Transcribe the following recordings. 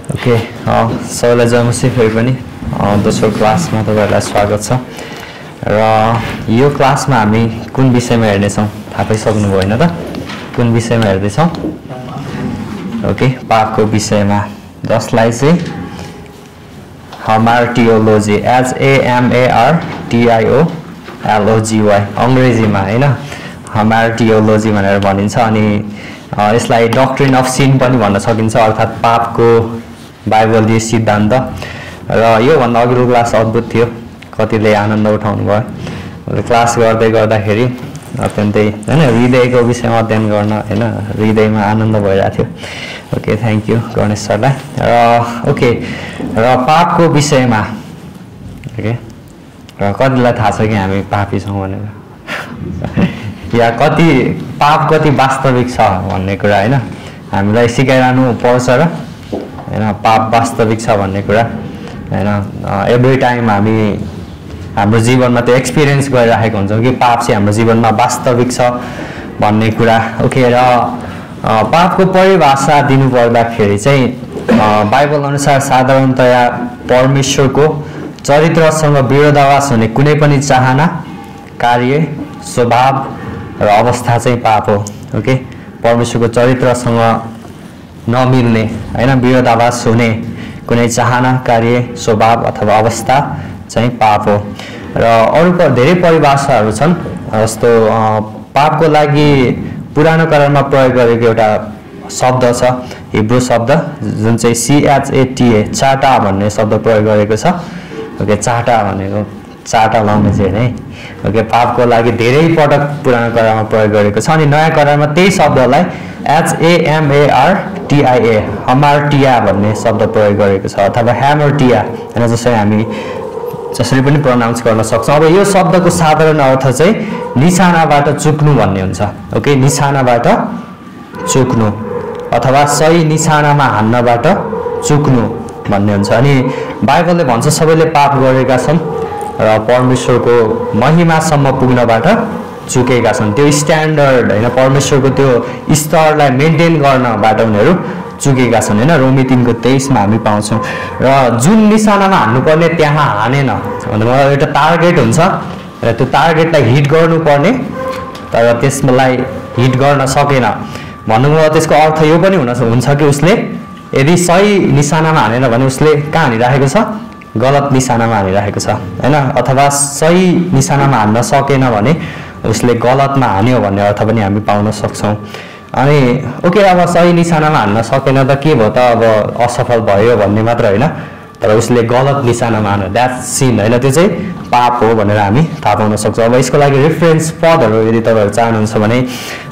Okay सबैलाई जयमसी फेरि पनि दोस्रो क्लासमा तपाईहरुलाई स्वागत छ र यो क्लासमा हामी कुन विषयमा हेर्नेछौं थाहा पाइसक्नुभयो हैन त कुन विषयमा हेर्दै छौं ओके पापको विषयमा जसलाई चाहिँ हामार्टियोलोजी HAMARTIOLOGY अंग्रेजीमा हैन हामार्टियोलोजी भनेर भनिन्छ अनि यसलाई डक्ट्रिन अफ सिन पनि भन्न सकिन्छ अर्थात पापको बाइबलीय सिद्धान्त र यो भन्दा अघिल्लो क्लास अद्भुत थियो कतिले आनन्द उठाउनु भयो क्लास गर्दै गर्दाखेरि अत्यन्तै हैन हृदयको विषयमा अध्ययन गर्न हैन हृदयमा आनन्द भइरहेको थियो ओके थ्यांक यू गणेश सरलाई र ओके र पापको विषयमा ओके र कतिलाई थाहा छ कि हामी पापी छौं भनेर या कति पाप कति वास्तविक छ भन्ने कुरा हैन हामीलाई सिकाइरानु पर्छ र हैन पाप वास्तविक छ भन्ने कुरा हैन एभ्री टाइम हामी हाम्रो जीवनमा त्यो एक्सपीरियन्स गरिरहेको हुन्छौं कि पाप चाहिँ हाम्रो जीवनमा वास्तविक छ भन्ने कुरा ओके र पापको परिभाषा दिनु पर्दाखेरि चाहिँ बाइबल अनुसार साधारणतया परमेश्वरको चरित्रसँग विरोधाभास हुने कुनै पनि चाहना कार्य स्वभाव र अवस्था चाहिँ पाप हो ओके परमेश्वरको चरित्रसँग नमिल्ने हैन विरोधाभास हुने कुनै चाहना कार्य स्वभाव अथवा अवस्था चाहिँ पाप हो र अरु धेरै परिभाषाहरू छन् जस्तो पापको लागि पुरानो करारमा प्रयोग गरिएको एउटा शब्द छ हिब्रू शब्द जुन चाहिँ CHATA चाटा भन्ने शब्द प्रयोग गरेको छ ओके चाटा भनेको चाटा लाउने चाहिँ है ओके पापको लागि धेरै पटक पुरानो करारमा प्रयोग गरेको छ अनि नयाँ करारमा त्यही शब्दलाई HAMARTIA हामार्टिया भन्ने शब्द प्रयोग गरेको छ अथवा ह्यामर्टिया हैन जसरी हामी जसरी पनि प्रोनाउन्स गर्न सक्छौं अब यो शब्दको साधारण अर्थ चाहिँ निशानाबाट चुक्नु भन्ने हुन्छ ओके निशानाबाट चुक्नु अथवा सही निशानामा हान्नबाट चुक्नु भन्ने हुन्छ अनि बाइबलले भन्छ सबैले पाप गरेका छन् र परमेश्वरको महिमासम्म पुग्नबाट चुकेका छन् त्यो स्ट्यान्डर्ड हैन परमेश्वरको त्यो स्तरलाई मेन्टेन गर्नबाट उनीहरू चुकेका छन् हैन रोमी 3 को 23 मा हामी पाउँछौं र जुन निशानामा हान्नुपर्ने त्यहाँ हानेन भन्नुको एउटा टार्गेट हुन्छ र त्यो टार्गेटलाई हिट गर्नुपर्ने तर त्यसलाई हिट गर्न सकेन भन्नुको त्यसको अर्थ यो पनि हुन्छ कि उसले यदि सही निशानामा हानेन भने उसले कहाँ हानिराखेको छ गलत निशानामा हानिराखेको छ हैन अथवा सही निशानामा हान्न सकेन भने उसले गलतमा हान्यो भन्ने अर्थ पनि हामी पाउन सक्छौं अनि ओके अब सही निशानामा हान्न सकेन त के भयो त अब असफल भयो भन्ने मात्र हैन तर उसले गलत निशानामा हान्यो दैट्स सिन हैन त्यो चाहिँ पाप हो भनेर हामी थाहा पाउन सक्छौं अब यसको लागि रेफरेन्स पदहरु यदि तपाईहरु चाहनुहुन्छ भने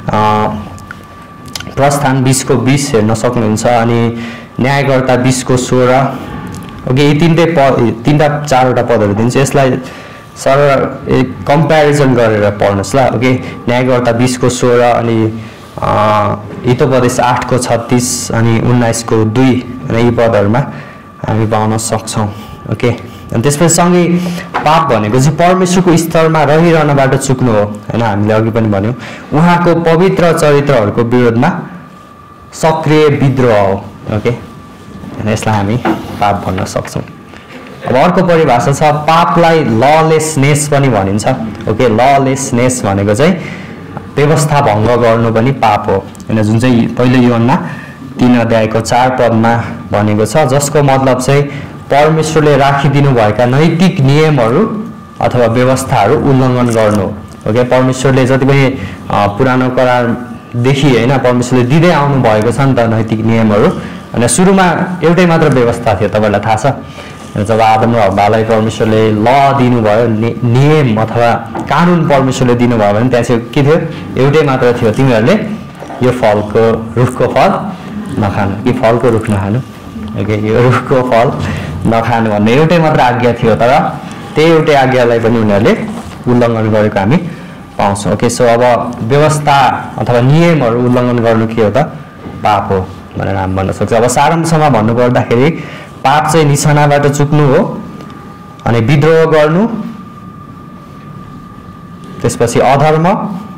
प्रस्थान 20 को 20 हेर्न सक्नुहुन्छ अनि न्यायकर्ता 20 को 16 ओके यी तीनटा चारवटा पदहरु दिन्छ यसलाई सरल कम्प्यारिजन गरेर पढ्नुस् ल ओके न्यायकर्ता 20 को 16 अनि हितोपदेश 8 को 36 अनि 19 को 2 अनि यी पदहरुमा हामी पाउन सक्छौं ओके अनि त्यसपछि सँगै पाप भनेको चाहिँ परमेश्वरको स्तरमा रहिरहनबाट चुक्नु हो हैन हामीले अघि पनि भन्यौ उहाँको पवित्र चरित्रहरुको विरोधमा सक्रिय विद्रोह हो ओके अनि यसलाई हामी पाप भन्न सक्छौं अब अर्को परिभाषा छ पापलाई ललेसनेस पनि भनिन्छ ओके ललेसनेस भनेको चाहिँ व्यवस्था भंग गर्नु पनि पाप हो हैन जुन चाहिँ पहिलो यूहन्ना 3 अध्यायको 4 पदमा भनेको छ जसको मतलब चाहिँ परमेश्वरले राखिदिनु भएका नैतिक नियमहरु अथवा व्यवस्थाहरु उल्लङ्घन गर्नु ओके परमेश्वरले जति पनि पुरानो करार देखि हैन परमेश्वरले दिदै आउनु भएको छ नि त नैतिक नियमहरु अनि सुरुमा एउटै मात्र व्यवस्था थियो तपाईलाई थाहा छ जब आदम र हव्वालाई परमेश्वरले ल दिनु भयो नियम अथवा कानुन परमेश्वरले दिनु भयो भने त्यहाँ चाहिँ के थियो एउटै मात्र थियो तिमीहरुले यो फलको रुखको फल नखानु कि फलको रुख नखानु ओके यो रुखको फल नखानु भन्ने एउटै मात्र आज्ञा थियो तर त्यही एउटै आज्ञालाई पनि उनीहरुले उल्लङ्घन गरेको हामी पाउँछौं ओके सो अब व्यवस्था अथवा नियमहरु उल्लङ्घन गर्नु के हो त पाप हो भनेर हामी भन्न सक्छौं अब सारांशमा भन्नु पर्दाखेरि पाप चाहिँ निशानाबाट चुक्नु हो अनि विद्रोह गर्नु त्यसपछि अधर्म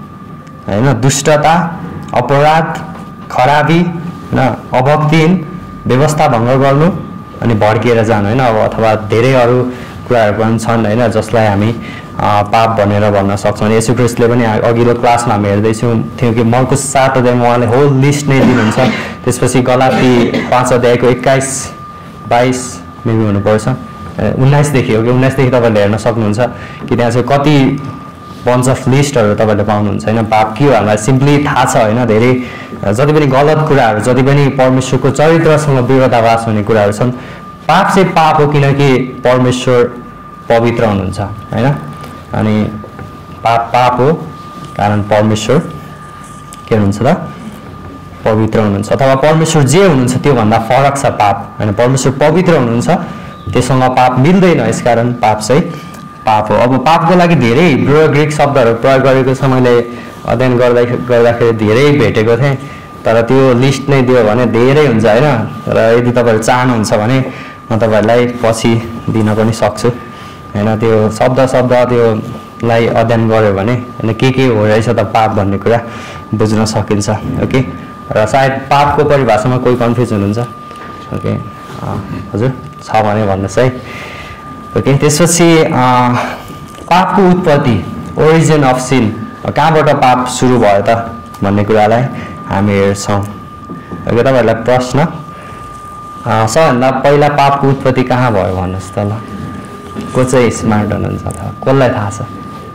हैन दुष्टता अपराध खराबी हैन अभक्तिहीन व्यवस्था भङ्ग गर्नु अनि भड्किएर जानु हैन अब अथवा धेरै अरू कुराहरू पनि छन् हैन जसलाई हामी पाप भनेर भन्न सक्छौँ। अनि येशू ख्रीष्टले पनि अघिल्लो क्लासमा हामी हेर्दैछौँ थियो कि मर्कुस 7 अध्यायमा उहाँले होल लिस्ट नै दिनुहुन्छ। त्यसपछि गलाती 5 अध्यायको 21 22 मेबी हुनुपर्छ 19 देखि हो कि 19 देखि तपाईले हेर्न सक्नुहुन्छ कि त्यहाँ चाहिँ कति बन्च अफ लिस्टहरू तपाईले पाउनुहुन्छ हैन। पाप के हो हामीलाई सिम्पली थाहा छ हैन। धेरै जति पनि गलत कुराहरू जति पनि परमेश्वरको चरित्रसँग विरोधाभास हुने कुराहरू छन् पाप चाहिँ पाप हो किनकि परमेश्वर पवित्र हुनुहुन्छ हैन। अनि पाप हो कारण परमेश्वर के हुनुहुन्छ त पवित्र हुनुहुन्छ अथवा परमेश्वर जे हुनुहुन्छ त्यो भन्दा फरक छ पाप हैन। परमेश्वर पवित्र हुनुहुन्छ त्यससँग पाप मिल्दैन यसकारण पाप चाहिँ पाप हो। अब पापको लागि धेरै हिब्रू र ग्रीक शब्दहरू प्रयोग गरेको छ। मैले अध्ययन गर्दाखेरि धेरै भेटेको थिएँ तर त्यो लिस्ट नै दियो भने धेरै हुन्छ हैन। र यदि तपाईहरु चाहनुहुन्छ भने म तपाईहरुलाई पछि दिन पनि सक्छु हैन। त्यो शब्द त्योलाई अध्ययन गर्यो भने हैन के हो रहेछ त पाप भन्ने कुरा बुझ्न सकिन्छ। ओके र सायद पापको परिभाषामा कोही कन्फ्युज हुनुहुन्छ ओके हजुर छ भने भन्नुहोस् है। ओके त्यसपछि पापको उत्पत्ति ओरिजिन अफ सिन कहाँबाट पाप सुरु भयो त भन्ने कुरालाई हामी हेर्छौँ। ओके तपाईहरुलाई प्रश्न सबभन्दा पहिला पापको उत्पत्ति कहाँ भयो भन्नुहोस् त ल। को चाहिँ स्मार्ट हुनुहुन्छ अथवा कसलाई थाहा छ?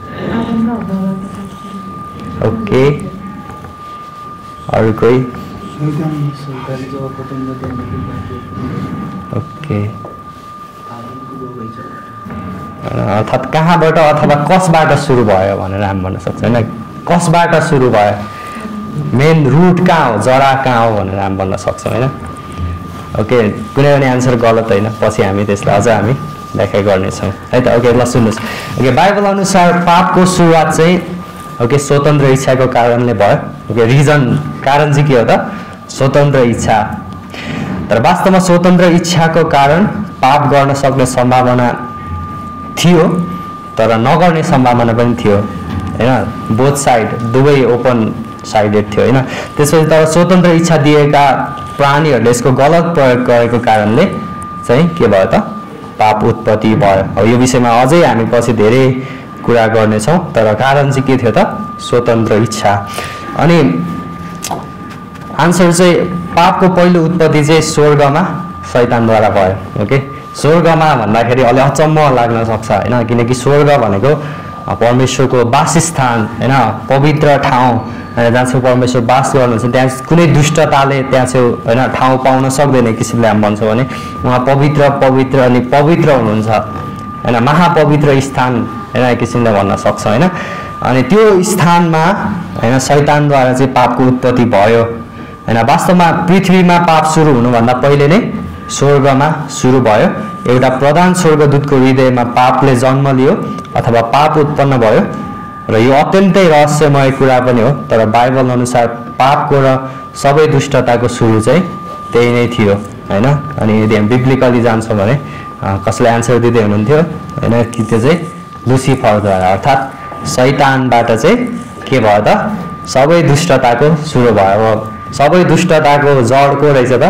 ओके अरू कोही? ओके अर्थात् कहाँबाट अथवा कसबाट सुरु भयो भनेर हामी भन्न सक्छौँ हैन। कसबाट सुरु भयो मेन रुट कहाँ हो जरा कहाँ हो भनेर हामी भन्न सक्छौँ हैन। ओके कुनै पनि आन्सर गलत होइन पछि हामी त्यसलाई अझ हामी व्याख्या गर्नेछौँ है त। ओके ल सुन्नुहोस्। ओके बाइबल अनुसार पापको सुरुवात चाहिँ ओके स्वतन्त्र इच्छाको कारणले भयो। ओके रिजन कारण चाहिँ के हो त स्वतन्त्र इच्छा। तर वास्तवमा स्वतन्त्र इच्छाको कारण पाप गर्न सक्ने सम्भावना थियो तर नगर्ने सम्भावना पनि थियो हैन। बोथ साइड दुवै ओपन साइडेड थियो हैन। त्यसपछि तर स्वतन्त्र इच्छा दिएका प्राणीहरूले यसको गलत प्रयोग गरेको कारणले चाहिँ के भयो त पाप उत्पत्ति भयो। अब यो विषयमा अझै हामी पछि धेरै कुरा गर्नेछौँ तर कारण चाहिँ के थियो त स्वतन्त्र इच्छा। अनि आन्सर चाहिँ पापको पहिलो उत्पत्ति चाहिँ स्वर्गमा शैतानद्वारा भयो। ओके स्वर्गमा भन्दाखेरि अलि अचम्म लाग्न सक्छ हैन किनकि स्वर्ग भनेको परमेश्वरको वासस्थान हैन पवित्र ठाउँ जहाँ चाहिँ परमेश्वर वास गर्नुहुन्छ। त्यहाँ कुनै दुष्टताले त्यहाँ चाहिँ हैन ठाउँ पाउन सक्दैन किसिमले हामी भन्छौँ भने उहाँ पवित्र अनि पवित्र हुनुहुन्छ हैन महापवित्र स्थान हैन एक किसिमले भन्न सक्छौँ हैन। अनि त्यो स्थानमा हैन शैतानद्वारा चाहिँ पापको उत्पत्ति भयो हैन। वास्तवमा पृथ्वीमा पाप सुरु हुनुभन्दा पहिले नै स्वर्गमा सुरु भयो। एउटा प्रधान स्वर्गदूतको हृदयमा पापले जन्म लियो अथवा पाप उत्पन्न भयो र यो अत्यन्तै रहस्यमय कुरा पनि हो। तर बाइबल अनुसार पापको र सबै दुष्टताको सुरु चाहिँ त्यही नै थियो हैन। अनि यदि हामी बिब्लिकली जान्छौँ भने कसले आन्सर दिँदै हुनुहुन्थ्यो हैन कि त्यो चाहिँ लुसिफरद्वारा अर्थात् शैतानबाट चाहिँ के भयो त सबै दुष्टताको सुरु भयो। सबै दुष्टताको जड को रहेछ त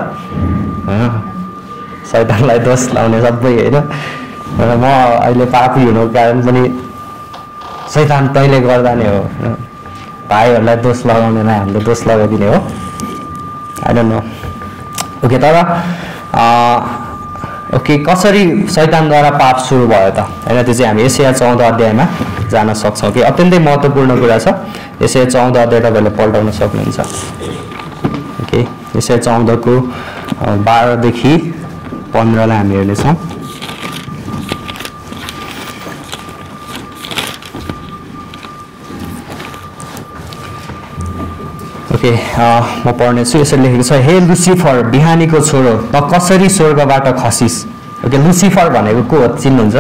शैतानलाई दोष लाउने सबै हैन। म अहिले पापी हुनुको कारण पनि शैतान तैँले गर्दा नै हो हैन। भाइहरूलाई दोष लगाउनेलाई हामीले दोष लगाइदिने हो आई डोन्ट नो। ओके तर ओके कसरी शैतानद्वारा पाप सुरु भयो त हैन त्यो चाहिँ हामी यशाया 14 अध्यायमा जान सक्छौँ कि अत्यन्तै महत्त्वपूर्ण कुरा छ। यशाया 14 अध्याय तपाईले पल्टाउन सक्नुहुन्छ। ओके यशाया 14 को 12 देखि 15 लाई हामी हेर्नेछौँ। ओके म पढ्नेछु। यसरी लेखेको छ हे लुसिफर बिहानीको छोरो त कसरी स्वर्गबाट खसिस। ओके लुसिफर भनेको को हो चिन्नुहुन्छ?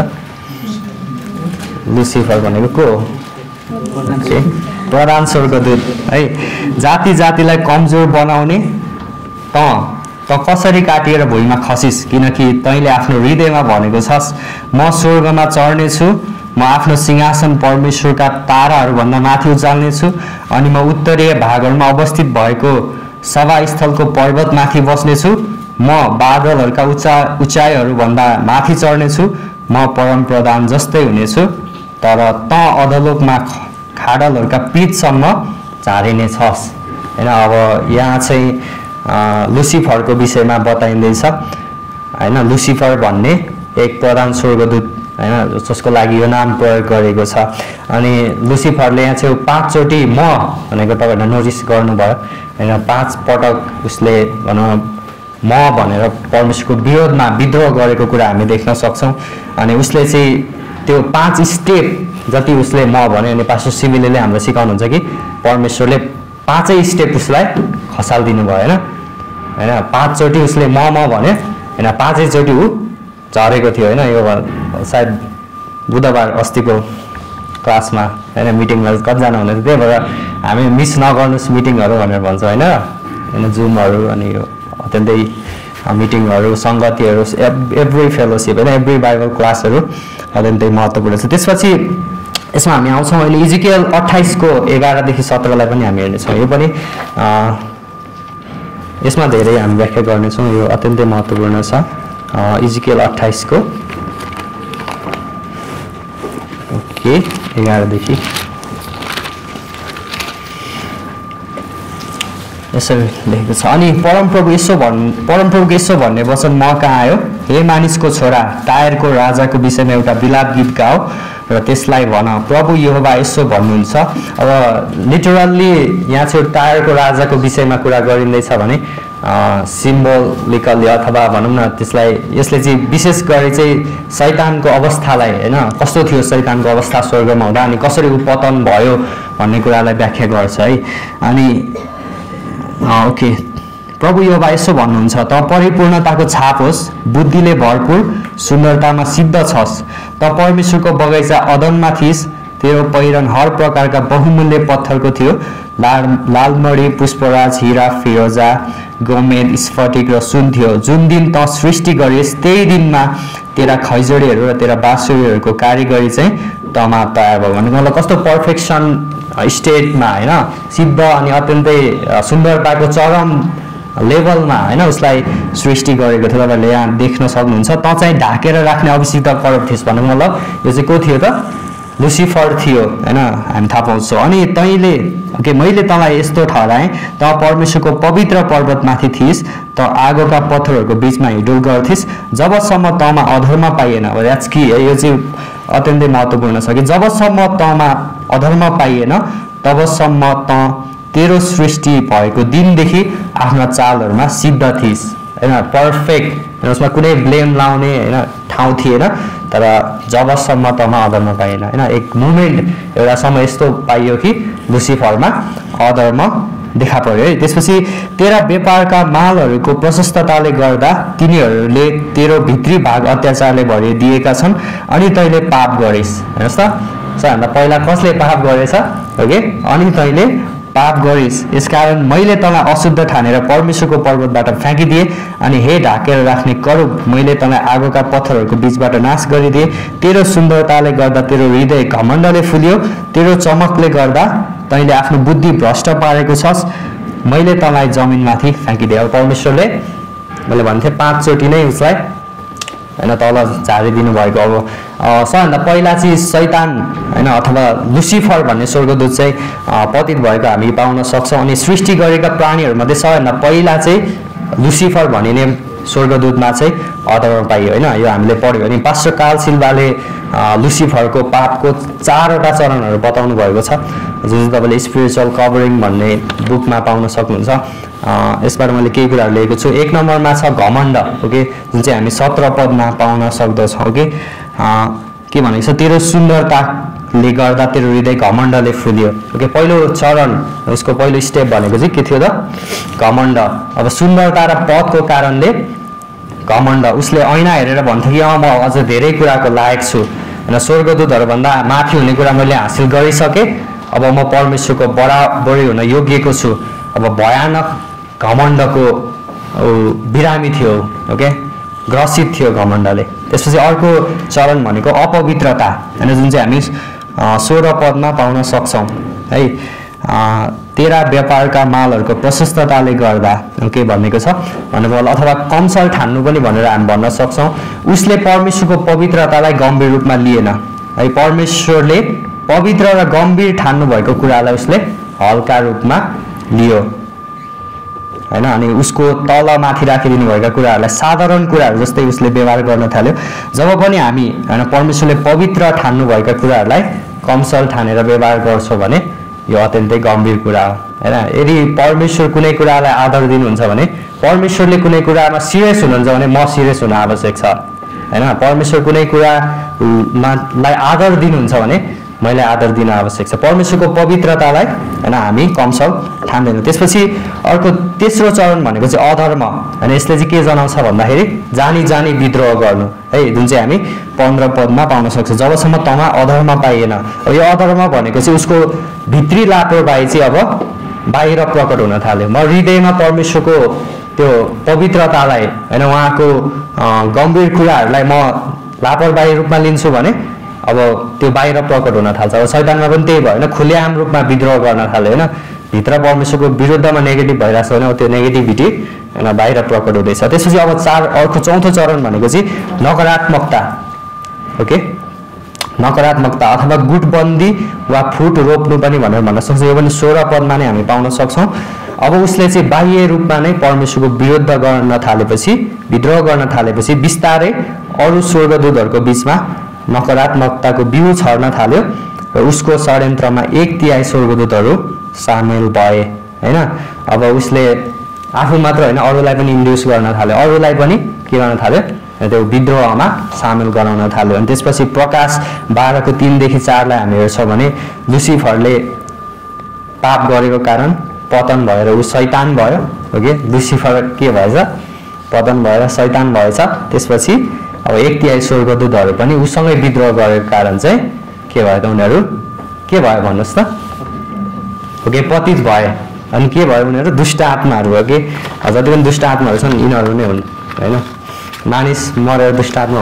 लुसिफर भनेको को हो? ओके प्रधान स्वर्गदूत है। जाति जातिलाई कमजोर बनाउने त कसरी काटिएर भुइँमा खसिस किनकि तैँले आफ्नो हृदयमा भनेको छस् म स्वर्गमा चढ्नेछु म आफ्नो सिंहासन परमेश्वरका ताराहरूभन्दा माथि उचाल्नेछु अनि म उत्तरीय भागहरूमा अवस्थित भएको सभास्थलको पर्वतमाथि बस्नेछु म बादलहरूका उचाइहरूभन्दा माथि चढ्नेछु, म परम प्रधान जस्तै हुनेछु, तर त अधलोकमा खाडलहरूका पिठसम्म झारिने छस्। हैन, अब यहाँ चाहिँ लुसिफरको विषयमा बताइँदैछ हैन। लुसिफर भन्ने एक प्रधान स्वर्गदूत हैन, जसको लागि यो नाम प्रयोग गरेको छ। अनि लुसिफरले यहाँ चाहिँ 5 चोटि म भनेको तपाईहरुले नोटिस गर्नुभयो हैन, 5 पटक उसले भनौँ म भनेर परमेश्वरको विरोधमा विद्रोह गरेको कुरा हामी देख्न सक्छौं। अनि उसले चाहिँ त्यो 5 स्टेप जति उसले म भन्यो, अनि पास्टर सिमिलेले हामीलाई सिकाउनुहुन्छ कि परमेश्वरले 5 स्टेप उसलाई खसाल्दिनु भयो हैन हैन। 5 चोटि उसले म भन्यो हैन, 5 चोटि उ झरेको थियो हैन। यो सायद बुधबार अस्तिको क्लासमा हैन, मिटिङमा कतिजना हुनुहुन्थ्यो, त्यही भएर हामी मिस नगर्नुस् मिटिङहरू भनेर भन्छ हैन हैन। जुमहरू अनि यो अत्यन्तै मिटिङहरू, सङ्गतिहरू, एभ्री फेलोसिप हैन, एभ्री बाइबल क्लासहरू अत्यन्तै महत्त्वपूर्ण छ। त्यसपछि यसमा हामी आउँछौँ अहिले इजिकियल 28 को 11 देखि 17 लाई पनि हामी हेर्नेछौँ। यो पनि यसमा धेरै हामी व्याख्या गर्नेछौँ, यो अत्यन्तै महत्त्वपूर्ण छ। इजिकियल 28 को 11 देखि यसरी लेखेको छ। अनि परमप्रभु यसो भन्ने वचन म कहाँ आयो, हे मानिसको छोरा, टायरको राजाको विषयमा एउटा विलाप गीत गाओ र त्यसलाई भन, प्रभु यहोवा यसो भन्नुहुन्छ। अब लिटरल्ली यहाँ चाहिँ टायरको राजाको विषयमा कुरा गरिँदैछ भने सिम्बोलिकली अथवा भनौँ न त्यसलाई, यसले चाहिँ विशेष गरी चाहिँ शैतानको अवस्थालाई हैन, कस्तो थियो शैतानको अवस्था स्वर्गमा हुँदा अनि कसरी उ पतन भयो भन्ने कुरालाई व्याख्या गर्छ है। अनि ओके, प्रभु यहोवा यसो भन्नुहुन्छ, त परिपूर्णताको छाप होस्, बुद्धिले भरपूर, सुन्दरतामा सिद्ध छस्, त परमेश्वरको बगैँचा अदनमा थिइस्, तेरो पहिरन हर प्रकारका बहुमूल्य पत्थरको थियो, लालमणी, पुष्पराज, हिरा, फिरोजा, गोमेद, स्फटिक र सुन थियो। जुन दिन त सृष्टि गरिस् त्यही दिनमा तेरा खैजडीहरू र तेरा बाँसुरीहरूको कारिगरी चाहिँ तमा तयार भयो। भनेको मतलब कस्तो पर्फेक्सन स्टेटमा हैन, सिद्ध अनि अत्यन्तै सुन्दरताको चरम लेभलमा हैन उसलाई सृष्टि गरेको थियो। तपाईहरुले यहाँ देख्न सक्नुहुन्छ। त चाहिँ ढाकेर राख्ने अभिषिक्त करोड थिइस् भन्नुको मतलब यो चाहिँ को थियो त, लुसिफर थियो हैन, हामी थाहा पाउँछौँ। अनि तैँले ओके, मैले तँलाई यस्तो ठहराएँ, त परमेश्वरको पवित्र पर्वतमाथि थिइस्, त आगोका पत्थरहरूको बीचमा हिडुल गर्थिस्, जबसम्म तँमा अधर्म पाइएन। द्याट्स कि है, यो चाहिँ अत्यन्तै महत्त्वपूर्ण छ कि जबसम्म तँमा अधर्म पाइएन तबसम्म त तेरो सृष्टि भएको दिनदेखि आफ्ना चालहरूमा सिद्ध थिइस् हैन, पर्फेक्ट, उसमा कुनै ब्लेम लाउने हैन ठाउँ थिएन। तर जबसम्म तँमा अधर्म पाइएन हैन, एक मोमेन्ट एउटा समय यस्तो पाइयो कि लुसिफरमा अधर्म देखा पर्यो है। त्यसपछि तेरा व्यापारका मालहरूको प्रशस्तताले गर्दा तिनीहरूले तेरो भित्री भाग अत्याचारले भरिदिएका छन् अनि तैँले पाप गरिस्। हेर्नुहोस् त, सबभन्दा पहिला कसले पाप गरेछ, ओके, अनि तैँले पाप गरिस्, यसकारण मैले तँलाई अशुद्ध ठानेर परमेश्वरको पर्वतबाट फ्याँकिदिए अनि हे ढाकेर राख्ने करूब, मैले तँलाई आगोका पत्थरहरूको बीचबाट नाश गरिदिए। तेरो सुन्दरताले गर्दा तेरो हृदय घमण्डले फुल्यो, तेरो चमकले गर्दा तैँले आफ्नो बुद्धि भ्रष्ट पारेको छस्, मैले तँलाई जमिनमाथि फ्याँकिदिए। अब परमेश्वरले मैले भन्थे 5 चोटि नै उसलाई हैन तल झारिदिनु भएको। अब सबभन्दा पहिला चाहिँ शैतान हैन अथवा लुसिफर भन्ने स्वर्गदूत चाहिँ पतित भएको हामी पाउन सक्छौँ। अनि सृष्टि गरेका प्राणीहरूमध्ये सबभन्दा पहिला चाहिँ लुसिफर भनिने स्वर्गदूतमा चाहिँ अधर्म पाइयो हैन, यो हामीले पढ्यो। अनि पास्टर कार्ल सिल्भाले लुसिफरको पापको 4वटा चरणहरू बताउनु भएको छ, जुन तपाईँले स्पिरिचुअल कभरिङ भन्ने बुकमा पाउन सक्नुहुन्छ। यसबाट मैले केही कुराहरू लिएको छु। 1 नम्बरमा छ घमण्ड, ओके, जुन चाहिँ हामी 17 पदमा पाउन सक्दछौँ। ओके, के भनेको छ, तेरो सुन्दरताले गर्दा तेरो हृदय घमण्डले फुल्यो। ओके, पहिलो चरण, यसको पहिलो स्टेप भनेको चाहिँ के थियो त, घमण्ड। अब सुन्दरता र पदको कारणले घमण्ड, उसले ऐना हेरेर भन्थ्यो कि म अझ धेरै कुराको लायक छु हैन, स्वर्गदूतहरूभन्दा माथि हुने कुरा मैले हासिल गरिसकेँ, अब म परमेश्वरको बराबरी हुन योग्यको छु। अब भयानक घमण्डको बिरामी थियो, ओके, ग्रसित थियो घमण्डले। त्यसपछि अर्को चरण भनेको अपवित्रता हैन, जुन चाहिँ हामी 16 पदमा पाउन सक्छौँ है। तेरा व्यापारका मालहरूको प्रशस्तताले गर्दा ओके भनेको छ भनेको अथवा कमसल ठान्नु पनि भनेर हामी भन्न सक्छौं उसले परमेश्वरको पवित्रतालाई गम्भीर रूपमा लिएन है परमेश्वरले पवित्र र गम्भीर ठान्नु भएको कुरालाई उसले हल्का रूपमा लियो हैन अनि उसको तल माथि राखिदिनु भएका कुराहरूलाई साधारण कुराहरू जस्तै उसले व्यवहार गर्न थाल्यो जब पनि हामी हैन परमेश्वरले पवित्र ठान्नु भएका कुराहरूलाई कमसल ठानेर व्यवहार गर्छौं भने यो अत्यन्तै गम्भीर कुरा हो हैन यदि परमेश्वर कुनै कुरालाई आदर दिनुहुन्छ भने परमेश्वरले कुनै कुरामा सिरियस हुनुहुन्छ भने म सिरियस हुन आवश्यक छ हैन परमेश्वर कुनै कुरालाई आदर दिनुहुन्छ भने मैले आदर दिन आवश्यक छ परमेश्वरको पवित्रतालाई हैन हामी कमसल ठान्दैनौं त्यसपछि अर्को तेस्रो चरण भनेको चाहिँ अधर्म हैन यसले चाहिँ के जनाउँछ भन्दाखेरि जानी जानी विद्रोह गर्नु है जुन चाहिँ हामी 15 पदमा पाउन सक्छौं जबसम्म तमा अधर्म पाइएन अब यो अधर्म भनेको चाहिँ उसको भित्री लापरवाही चाहिँ अब बाहिर प्रकट हुन थाल्यो म हृदयमा परमेश्वरको त्यो पवित्रतालाई हैन उहाँको गम्भीर कुराहरूलाई म लापरवाही रूपमा लिन्छु भने अब त्यो बाहिर प्रकट हुन थाल्छ अब शैतानमा पनि त्यही भयो हैन खुलेआम रूपमा विद्रोह गर्न थाल्यो हैन भित्र परमेश्वरको विरुद्धमा नेगेटिभ भइराछ भने त्यो नेगेटिभिटी हैन बाहिर प्रकट हुँदैछ त्यसपछि अब अर्को चौथो चरण भनेको चाहिँ नकारात्मकता ओके नकारात्मकता अथवा गुटबन्दी वा फुट रोप्नु पनि भनेर भन्न सक्छौं यो पनि 16 पदमा नै हामी पाउन सक्छौं अब उसले चाहिँ बाह्य रूपमा नै परमेश्वरको विरुद्ध गर्न थालेपछि विद्रोह गर्न थालेपछि बिस्तारै अरु स्वर्गदूतहरूको बीचमा नकारात्मकताको बिउ छर्न थाल्यो र उसको षड्यन्त्रमा 1/3 स्वर्गदूतहरू सामेल भए हैन अब उसले आफू मात्र हैन अरूलाई पनि इन्ड्युस गर्न थाल्यो अरूलाई पनि के गर्न थाल्यो त्यो विद्रोहमा सामेल गराउन थाल्यो अनि त्यसपछि प्रकाश 12 को 3 देखि 4 लाई हामी हेर्छौं भने लुसिफरले पाप गरेको कारण पतन भएर उ शैतान भयो ओके लुसिफर के भएछ पतन भएर शैतान भएछ त्यसपछि अब 1/3 स्वर्गदूतहरू पनि उसँगै विद्रोह गरेको कारण चाहिँ के भयो त उनीहरू के भयो भन्नुस् त ओके पतित भए अनि के भयो उनीहरू दुष्ट आत्माहरू हो के जति पनि दुष्ट आत्माहरू छन् यिनीहरू नै हुन् हैन मानिस मरेर दुष्ट आत्मा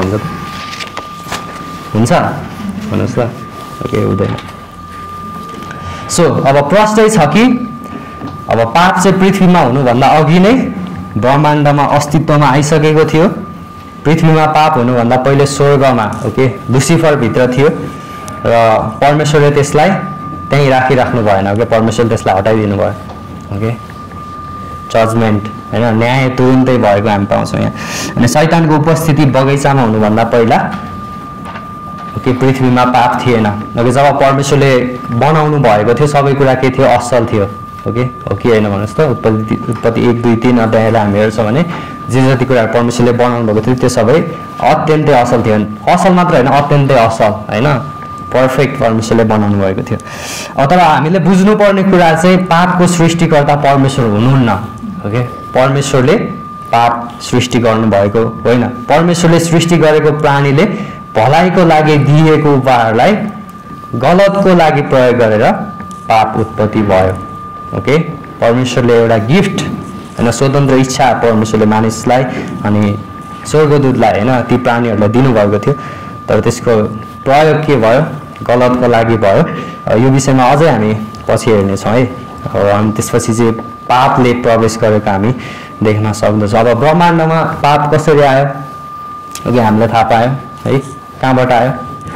हुन्छ भन्नुस् त ओके हुँदैन सो अब प्रश्नै छ कि अब पाप चाहिँ पृथ्वीमा हुनुभन्दा अघि नै ब्रह्माण्डमा अस्तित्वमा आइसकेको थियो पृथ्वीमा पाप हुनुभन्दा पहिले स्वर्गमा ओके लुसिफर भित्र थियो र परमेश्वरले त्यसलाई त्यही राखिराख्नु भएन ओके परमेश्वरले त्यसलाई हटाइदिनु भयो ओके जजमेन्ट हैन न्याय तुरुन्तै भएको हामी पाउँछौं यहाँ अनि शैतानको उपस्थिति बगैँचामा हुनुभन्दा पहिला ओके पृथ्वीमा पाप थिएन ओके जब परमेश्वरले बनाउनु भएको थियो सबै कुरा के थियो असल थियो ओके हो कि हैन भन्नुस् त उत्पत्ति 1 2 3 अध्यायलाई हामी हेर्छौं भने जे जति कुरा परमेश्वरले बनाउनु भएको थियो त्यो सबै अत्यन्तै असल थियो असल मात्र हैन अत्यन्तै असल हैन पर्फेक्ट परमेश्वरले बनाउनु भएको थियो तर हामीले बुझ्नुपर्ने कुरा चाहिँ पापको सृष्टिकर्ता परमेश्वर हुनुहुन्न ओके परमेश्वरले पाप सृष्टि गर्नु भएको होइन परमेश्वरले सृष्टि गरेको प्राणीले भलाइको लागि दिएको उपहारलाई गलतको लागि प्रयोग गरेर पाप उत्पत्ति भयो ओके परमेश्वरले एउटा गिफ्ट हैन स्वतन्त्र इच्छा परमेश्वरले मानिसलाई अनि स्वर्गदूतलाई हैन ती प्राणीहरूलाई दिनुभएको थियो तर त्यसको प्रयोग के भयो गलतको लागि भयो यो विषयमा अझै हामी पछि हेर्ने छौं है अनि त्यसपछि चाहिँ पापले प्रवेश गरेको हामी देख्न सक्दछौं अब ब्रह्माण्डमा पाप कसरी आयो ओके हामीलाई थाहा पायो है कहाँबाट आयो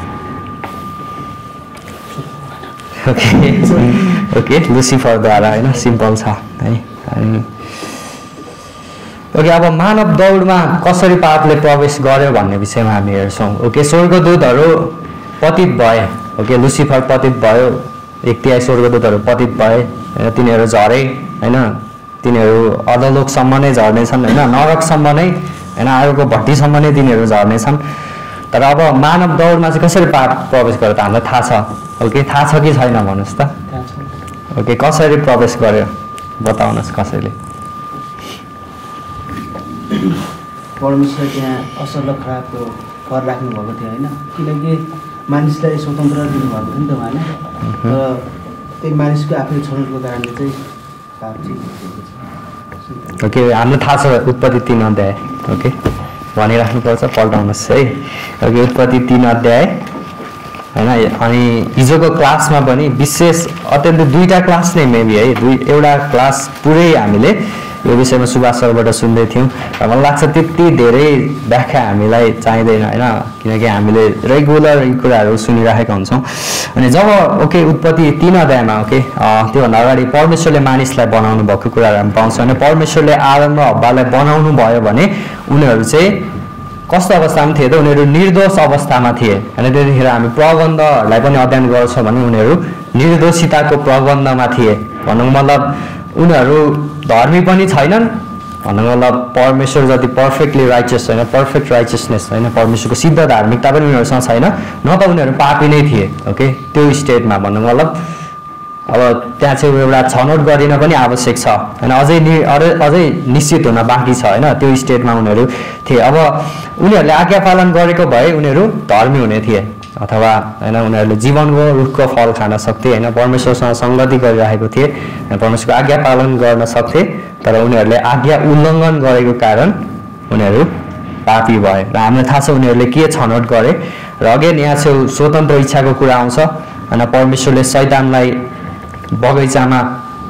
ओके ओके लुसिफरद्वारा हैन सिम्पल छ है अनि ओके अब मानव दौडमा कसरी पापले प्रवेश गर्यो भन्ने विषयमा हामी हेर्छौं ओके स्वर्गदूतहरू पतित भए ओके लुसिफर पतित भयो 1/3 स्वर्गदूतहरू पतित भए हैन तिनीहरू झरे हैन तिनीहरू अधोलोकसम्म नै झर्ने छन् हैन नरकसम्म नै हैन आगोको भट्टीसम्म नै तिनीहरू झर्ने छन् तर अब मानव दौडमा चाहिँ कसरी पाप प्रवेश गर्यो त हामीलाई थाहा छ ओके थाहा छ कि छैन भन्नुस् त ओके कसरी प्रवेश गर्यो बताउनुस् कसैले परमेश्वर त्यहाँ असल र खराबको फर राख्नु भएको थियो हैन किनकि मानिसलाई स्वतन्त्र दिनु भएको थियो नि त उहाँले तर त्यही मानिसको आफ्नो छनौटको कारणले चाहिँ पाप चाहिँ ओके हामीलाई थाहा छ उत्पत्ति 3 अध्याय ओके भनिराख्नुपर्छ पल्टाउनुहोस् है ओके उत्पत्ति 3 अध्याय हैन। अनि हिजोको क्लासमा पनि विशेष अत्यन्तै दुईटा क्लास नै मेबी है, एउटा क्लास पुरै हामीले यो विषयमा सुभाष सरबाट सुन्दै थियौँ र मलाई लाग्छ त्यति धेरै व्याख्या हामीलाई चाहिँदैन हैन, किनकि हामीले रेगुलर यी कुराहरू सुनिराखेका हुन्छौँ। अनि जब ओके उत्पत्ति 3 अध्यायमा ओके त्योभन्दा अगाडि परमेश्वरले मानिसलाई बनाउनु भएको कुराहरू हामी पाउँछौँ होइन। परमेश्वरले आदम र हव्वालाई बनाउनु भयो भने उनीहरू चाहिँ कस्तो अवस्थामा थिए त? उनीहरू निर्दोष अवस्थामा थिए होइन। त्यतिखेर हामी प्रबन्धहरूलाई पनि अध्ययन गर्छौँ भने उनीहरू निर्दोषिताको प्रबन्धमा थिए। भन्नुको मतलब उनीहरू धर्मी पनि छैनन्, भन्नुको मतलब परमेश्वर जति पर्फेक्टली राइचियस होइन, पर्फेक्ट राइचियसनेस होइन, परमेश्वरको सिद्ध धार्मिकता पनि उनीहरूसँग छैन, न त उनीहरू पापी नै थिए ओके त्यो स्टेटमा। भन्नुको मतलब अब त्यहाँ चाहिँ एउटा छनौट गरिन पनि आवश्यक छ होइन, अझै निश्चित हुन बाँकी छ होइन, त्यो स्टेटमा उनीहरू थिए। अब उनीहरूले आज्ञा पालन गरेको भए उनीहरू धर्मी हुने थिए, अथवा होइन उनीहरूले जीवनको रुखको फल खान सक्थे होइन, परमेश्वरसँग सङ्गति गरिरहेको थिए, परमेश्वरको आज्ञा पालन गर्न सक्थे, तर उनीहरूले आज्ञा उल्लङ्घन गरेको कारण उनीहरू पापी भए। र हामीलाई थाहा छ उनीहरूले के छनौट गरे। र अघि यहाँ चाहिँ स्वतन्त्र इच्छाको कुरा आउँछ होइन। परमेश्वरले शैतानलाई बगैँचामा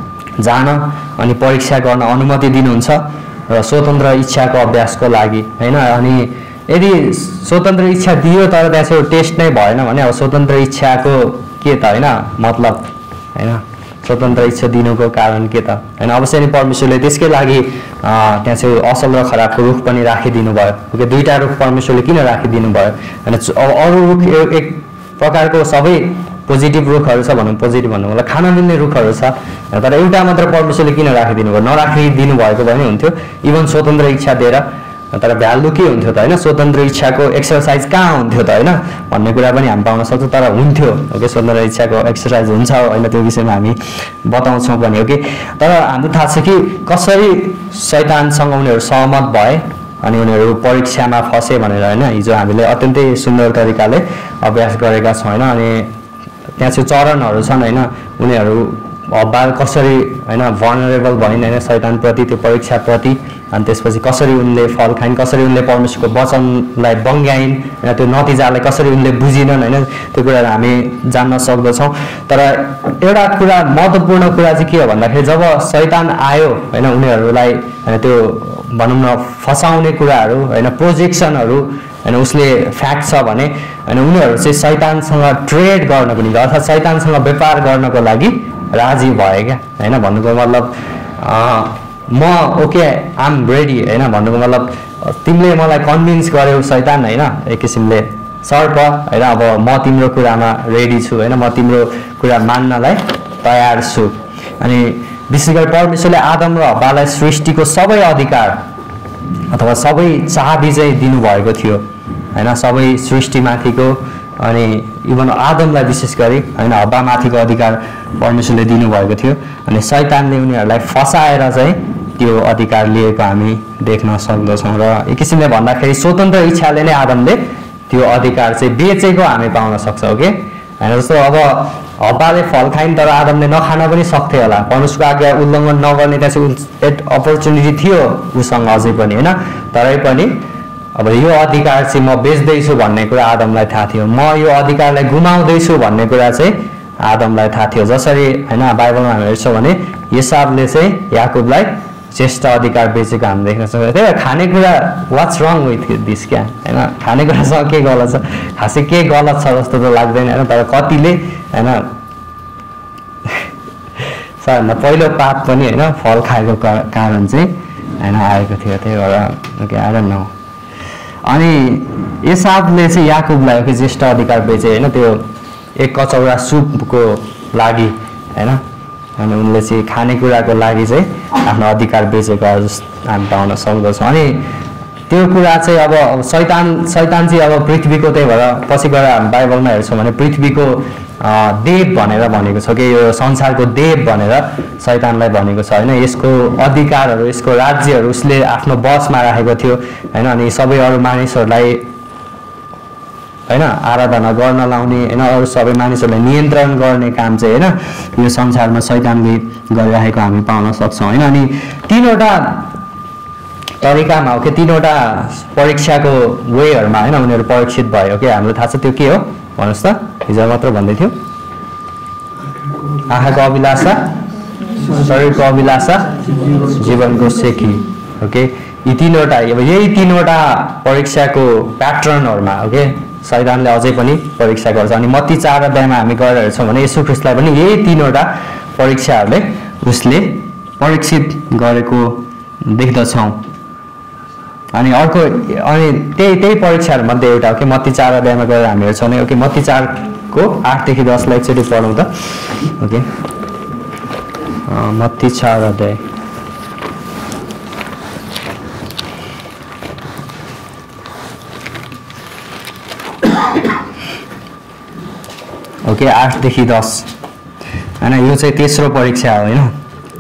जान अनि परीक्षा गर्न अनुमति दिनुहुन्छ र स्वतन्त्र इच्छाको अभ्यासको लागि होइन। अनि यदि स्वतन्त्र इच्छा दियो तर त्यहाँ चाहिँ टेस्ट नै भएन भने अब स्वतन्त्र इच्छाको के त होइन मतलब होइन, स्वतन्त्र इच्छा दिनुको कारण के त होइन। अवश्य नै परमेश्वरले त्यसकै लागि त्यहाँ चाहिँ असल र खराबको रुख पनि राखिदिनु भयो ओके। दुईटा रुख परमेश्वरले किन राखिदिनु भयो होइन। अब अरू रुख एक प्रकारको सबै पोजिटिभ रुखहरू छ भनौँ, पोजिटिभ भन्नु मलाई खान मिल्ने रुखहरू छ, तर एउटा मात्र परमेश्वरले किन राखिदिनु भयो? नराखिदिनु भएको भए पनि हुन्थ्यो इभन स्वतन्त्र इच्छा दिएर, तर भ्यालु के हुन्थ्यो त होइन, स्वतन्त्र इच्छाको एक्सर्साइज कहाँ हुन्थ्यो त होइन भन्ने कुरा पनि हामी पाउन सक्छौँ। तर हुन्थ्यो ओके, स्वतन्त्र इच्छाको एक्सर्साइज हुन्छ होइन, त्यो विषयमा हामी बताउँछौँ पनि ओके। तर हाम्रो थाहा छ कि कसरी शैतानसँग उनीहरू सहमत भए अनि उनीहरू परीक्षामा फसे भनेर होइन। हिजो हामीले अत्यन्तै सुन्दर तरिकाले अभ्यास गरेका छौँ होइन। अनि त्यहाँ चाहिँ चरणहरू छन् होइन, उनीहरू हव्वा कसरी होइन भनरेबल भइन् होइन शैतानप्रति, त्यो परीक्षाप्रति, अनि त्यसपछि कसरी उनले फल खाइन्, कसरी उनले परमेश्वरको वचनलाई बङ्ग्याइन् होइन, त्यो नतिजालाई कसरी उनले बुझिनन् होइन, त्यो कुराहरू हामी जान्न सक्दछौँ। तर एउटा कुरा महत्त्वपूर्ण कुरा चाहिँ के हो भन्दाखेरि जब शैतान आयो होइन उनीहरूलाई होइन, त्यो भनौँ न फसाउने कुराहरू होइन, प्रोजेक्सनहरू होइन, उसले फ्याक्ट छ भने होइन उनीहरू चाहिँ शैतानसँग ट्रेड गर्नको निम्ति अर्थात् शैतानसँग व्यापार गर्नको लागि राजी भए क्या होइन। भन्नुको मतलब म ओके आम रेडी होइन, भन्नुको मतलब तिमीले मलाई कन्भिन्स गर्यौ शैतान होइन, एक किसिमले सर्प होइन, अब म तिम्रो कुरामा रेडी छु होइन, म तिम्रो कुरा मान्नलाई तयार छु। अनि विशेष गरी परमेश्वरले आदम र हव्वालाई सृष्टिको सबै अधिकार अथवा सबै चाबी चाहिँ दिनुभएको थियो होइन, सबै सृष्टिमाथिको अनि इभन आदमलाई विशेष गरी होइन हव्वामाथिको अधिकार परमेश्वरले दिनुभएको थियो। अनि शैतानले उनीहरूलाई फसाएर चाहिँ त्यो अधिकार लिएको हामी देख्न सक्दछौँ। र एक किसिमले भन्दाखेरि स्वतन्त्र इच्छाले नै आदमले त्यो अधिकार चाहिँ बेचेको हामी पाउन सक्छौँ ओके होइन। जस्तो अब हव्वाले फल खाइन् तर आदमले नखान पनि सक्थ्यो होला, परमेश्वरको आज्ञा उल्लङ्घन नगर्ने त्यहाँ चाहिँ अपर्च्युनिटी थियो उसँग अझै पनि होइन। तरै पनि अब यो अधिकार चाहिँ म बेच्दैछु भन्ने कुरा आदमलाई थाहा थियो, म यो अधिकारलाई गुमाउँदैछु भन्ने कुरा चाहिँ आदमलाई थाहा थियो। जसरी होइन बाइबलमा हामी हेर्छौँ भने एसावले चाहिँ याकुबलाई श्रेष्ठ अधिकार बेचेको हामी देख्न सक्छौँ। त्यही भएर खानेकुरा वाट्स रङ विथ दिस क्या होइन, खानेकुरासँग के गलत छ? खासै के गलत छ जस्तो त लाग्दैन होइन, तर कतिले होइन सबभन्दा पहिलो पाप पनि होइन फल खाएको कारण चाहिँ होइन आएको थियो। त्यही भएर ओके आई डोन्ट नो। अनि एसावले चाहिँ याकुबलाई ओके ज्येष्ठ अधिकार बेचे होइन, त्यो एक कचौरा सुपको लागि होइन, अनि उनले चाहिँ खानेकुराको लागि चाहिँ आफ्नो अधिकार बेचेको हामी पाउन सक्दछौँ। अनि त्यो कुरा चाहिँ अब शैतान चाहिँ अब पृथ्वीको, त्यही भएर पछि गएर हामी बाइबलमा हेर्छौँ भने पृथ्वीको देव भनेर भनेको छ कि यो संसारको देव भनेर शैतानलाई भनेको छ होइन। यसको अधिकारहरू यसको राज्यहरू उसले आफ्नो बसमा राखेको थियो होइन। अनि सबै अरू मानिसहरूलाई होइन आराधना गर्न लाउने होइन, अरू सबै मानिसहरूलाई नियन्त्रण गर्ने काम चाहिँ होइन यो संसारमा शैतानले गरिरहेको हामी पाउन सक्छौँ होइन। अनि तीनवटा तरिकामा हो कि तीनवटा परीक्षाको वेहरूमा होइन उनीहरू परीक्षित भयो कि हामीलाई थाहा छ त्यो के हो भन्नुहोस् त? हिजो मात्र भन्दै थियो आँखाको अभिलाषा शरीरको अभिलाषा जीवनको सेखी ओके यी तीनवटा अब यही तीनवटा परीक्षाको प्याटर्नहरुमा ओके शैतानले अझै पनि परीक्षा गर्छ अनि मत्ती 4 अध्यायमा हामी गएर हेर्छौं भने येशू ख्रीष्टलाई पनि यही तीनवटा परीक्षाहरुले उसले परीक्षित गरेको देख्दछौं अनि अर्को अनि त्यही परीक्षाहरु मध्ये एउटा हो कि मत्ती 4 अध्यायमा गएर हामी हेर्छौं नि ओके मत्ती 4 को 8 देखि 10 लाई एकचोटी पढौं त ओके मत्ती 4 अध्याय ओके 8 देखि 10 हैन यो चाहिँ तेस्रो परीक्षा हो हैन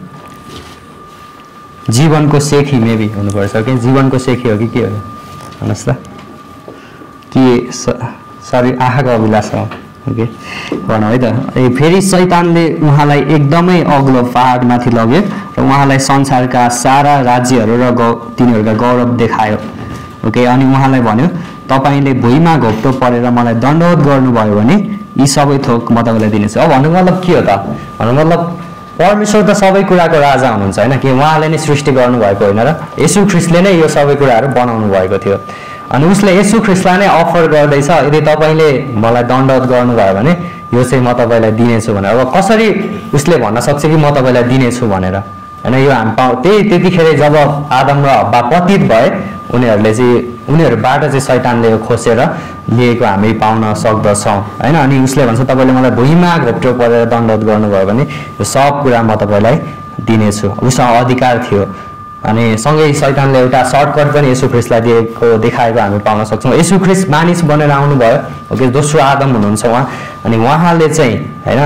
जीवनको सेखी मेबी हुनुपर्छ ओके जीवनको सेखी हो कि के हो भन्नुस् त के सरी आँखाको अभिलाषा हो ओके भनौँ है त फेरि शैतानले उहाँलाई एकदमै अग्लो पहाडमाथि लग्यो र उहाँलाई संसारका सारा राज्यहरू र तिनीहरूका गौरव देखायो ओके अनि उहाँलाई भन्यो तपाईले भुइँमा घोप्टो परेर मलाई दण्डवत गर्नुभयो भने यी सबै थोक म तपाईलाई दिनेछु अब भन्नु मतलब के हो त भन्नु मतलब परमेश्वर त सबै कुराको राजा हुनुहुन्छ हैन कि उहाँले नै सृष्टि गर्नु भएको होइन र येशू ख्रीष्टले नै यो सबै कुराहरू बनाउनु भएको थियो अनि उसले येशू ख्रीष्टलाई नै अफर गर्दैछ यदि तपाईले मलाई दण्डवत गर्नुभयो भने यो चाहिँ म तपाईलाई दिनेछु भनेर अब कसरी उसले भन्न सक्छ कि म तपाईलाई दिनेछु भनेर हैन यो हामी त्यतिखेर जब आदम र हव्वा पतित भए उनीहरुबाट चाहिँ शैतानले यो खोसेर लिएको हामी पाउन सक्दछौं हैन अनि उसले भन्छ तपाईले मलाई भुइँमा घोप्टो परेर दण्डवत गर्नुभयो भने यो सब कुरा म तपाईलाई दिनेछु उसँग अधिकार थियो अनि सँगै शैतानले एउटा सर्टकट पनि येशू ख्रीष्टलाई देखाएको हामी पाउन सक्छौं येशू ख्रीष्ट मानिस बनेर आउनु भयो ओके दोस्रो आदम हुनुहुन्छ उहाँ अनि उहाँले चाहिँ हैन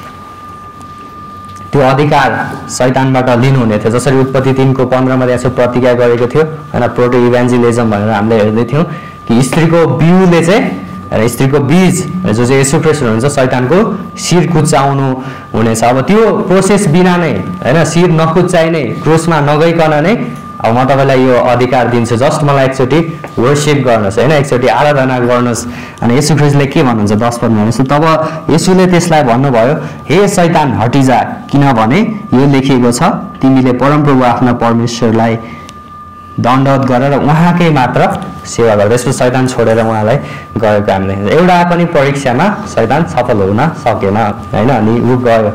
त्यो अधिकार शैतानबाट लिनुहुने थियो जसरी उत्पत्ति 3 को 15 मा यसो प्रतिज्ञा गरेको थियो हैन प्रोटो इभान्जेलिजम भनेर हामीले हेर्दै थियौं कि स्त्रीको बिउले चाहिँ स्त्रीको बीज जो चाहिँ येशू ख्रीष्ट हुनुहुन्छ शैतानको शिर कुचाउनु हुनेछ अब त्यो प्रोसेस बिना नै हैन शिर नकुचाइ नै क्रुसमा नगइकन नै अब म तपाईलाई यो अधिकार दिन्छु जस्ट मलाई एकचोटी वर्शिप गर्नुस् हैन एकचोटी आराधना गर्नुस् अनि येशू ख्रीष्टले के भन्नुहुन्छ 10 पदमा हेर्नुस् तब येशूले त्यसलाई भन्नुभयो हे शैतान हटिजा किनभने यो लेखिएको छ तिमीले परमप्रभु आफ्ना परमेश्वरलाई दण्डवत गरेर उहाँकै मात्र सेवा गर त्यसपछि शैतान छोडेर उहाँलाई गएको हामीले एउटा पनि परीक्षामा शैतान सफल हुन सकेन हैन अनि उ गयो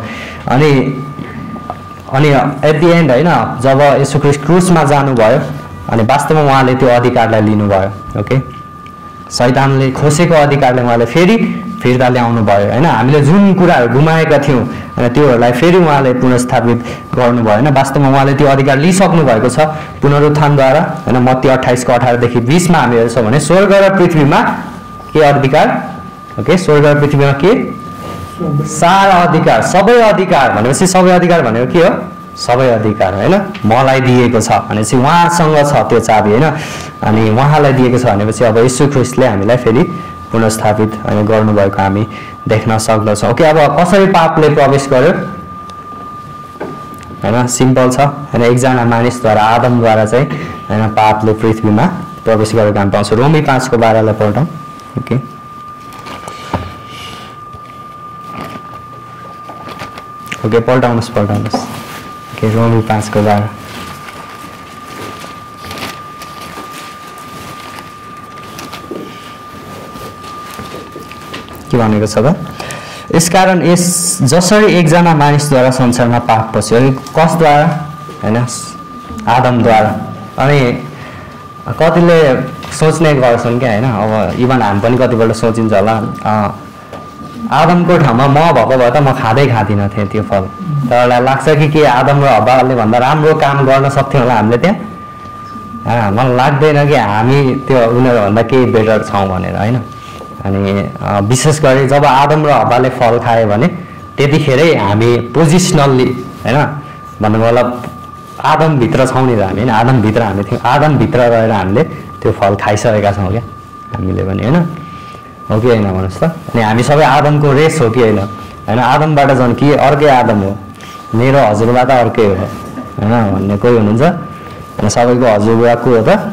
अनि एट द एन्ड हैन जब येशू ख्रीष्ट क्रुसमा जानुभयो अनि वास्तवमा उहाँले त्यो अधिकारलाई लिनुभयो ओके शैतानले खोसेको अधिकारले उहाँले फेरि फिर्ता ल्याउनु भयो हैन हामीले जुन कुराहरु गुमाएका थियौं अनि त्योहरुलाई फेरि उहाँले पुनर्स्थापित गर्नुभयो हैन वास्तवमा उहाँले त्यो अधिकार लिइसक्नु भएको छ पुनरुत्थानद्वारा हैन मत्ती 28 को 18 देखि 20 मा हामी हेर्छौं भने स्वर्ग र पृथ्वीमा के अधिकार ओके स्वर्ग र पृथ्वीमा के सारा अधिकार सबै अधिकार भनेपछि सबै अधिकार भनेको के हो सबै अधिकार हैन मलाई दिएको छ भनेपछि उहाँसँग छ त्यो चाबी हैन अनि उहाँलाई दिएको छ भनेपछि अब येशू ख्रीष्टले हामीलाई फेरि पुनर्स्थापित हैन गर्नुभएको हामी देख्न सक्दछौं ओके अब कसरी पापले प्रवेश गर्यो हैन सिम्पल छ हैन एकजना मानिसद्वारा आदमद्वारा चाहिँ हैन पापले पृथ्वीमा प्रवेश गरेको हामी पाउँछौं रोमी 5 को 12 लाई पढौं ओके ओके पल्टाउनुस् ओके रोमी 5 को 12 के भनेको छ त यसकारण जसरी एकजना मानिसद्वारा संसारमा पाप पस्यो कसद्वारा हैन आदमद्वारा अनि कतिले सोच्ने गर्छन् के हैन अब इभन हामी पनि कतिपल्ट सोचिन्छ होला आदमको ठाउँमा म भएको भए त म खाँदिन थिए त्यो फल तरलाई लाग्छ कि आदम र हव्वाले भन्दा राम्रो काम गर्न सक्थ्यौं होला हामीले त्यहाँ मलाई लाग्दैन कि हामी त्यो उनीहरु भन्दा केही बेटर छौं भनेर हैन अनि विशेष गरी जब आदम र हव्वाले फल खाए भने त्यतिखेरै हामी पोजिसनली हैन भन्नु मतलब आदम भित्र छौं नि हामी हैन आदम भित्र हामी थियौं आदम भित्र रहेर हामीले त्यो फल खाइसकेका छौं के हामीले पनि हैन हो कि हैन भन्नुस् त अनि हामी सबै आदमको रेस हो कि हैन हैन आदमबाट झन् के अर्कै आदम हो मेरो हजुरबा त अर्कै हो हैन भन्ने कोही हुनुहुन्छ अनि सबैको हजुरबा को हो त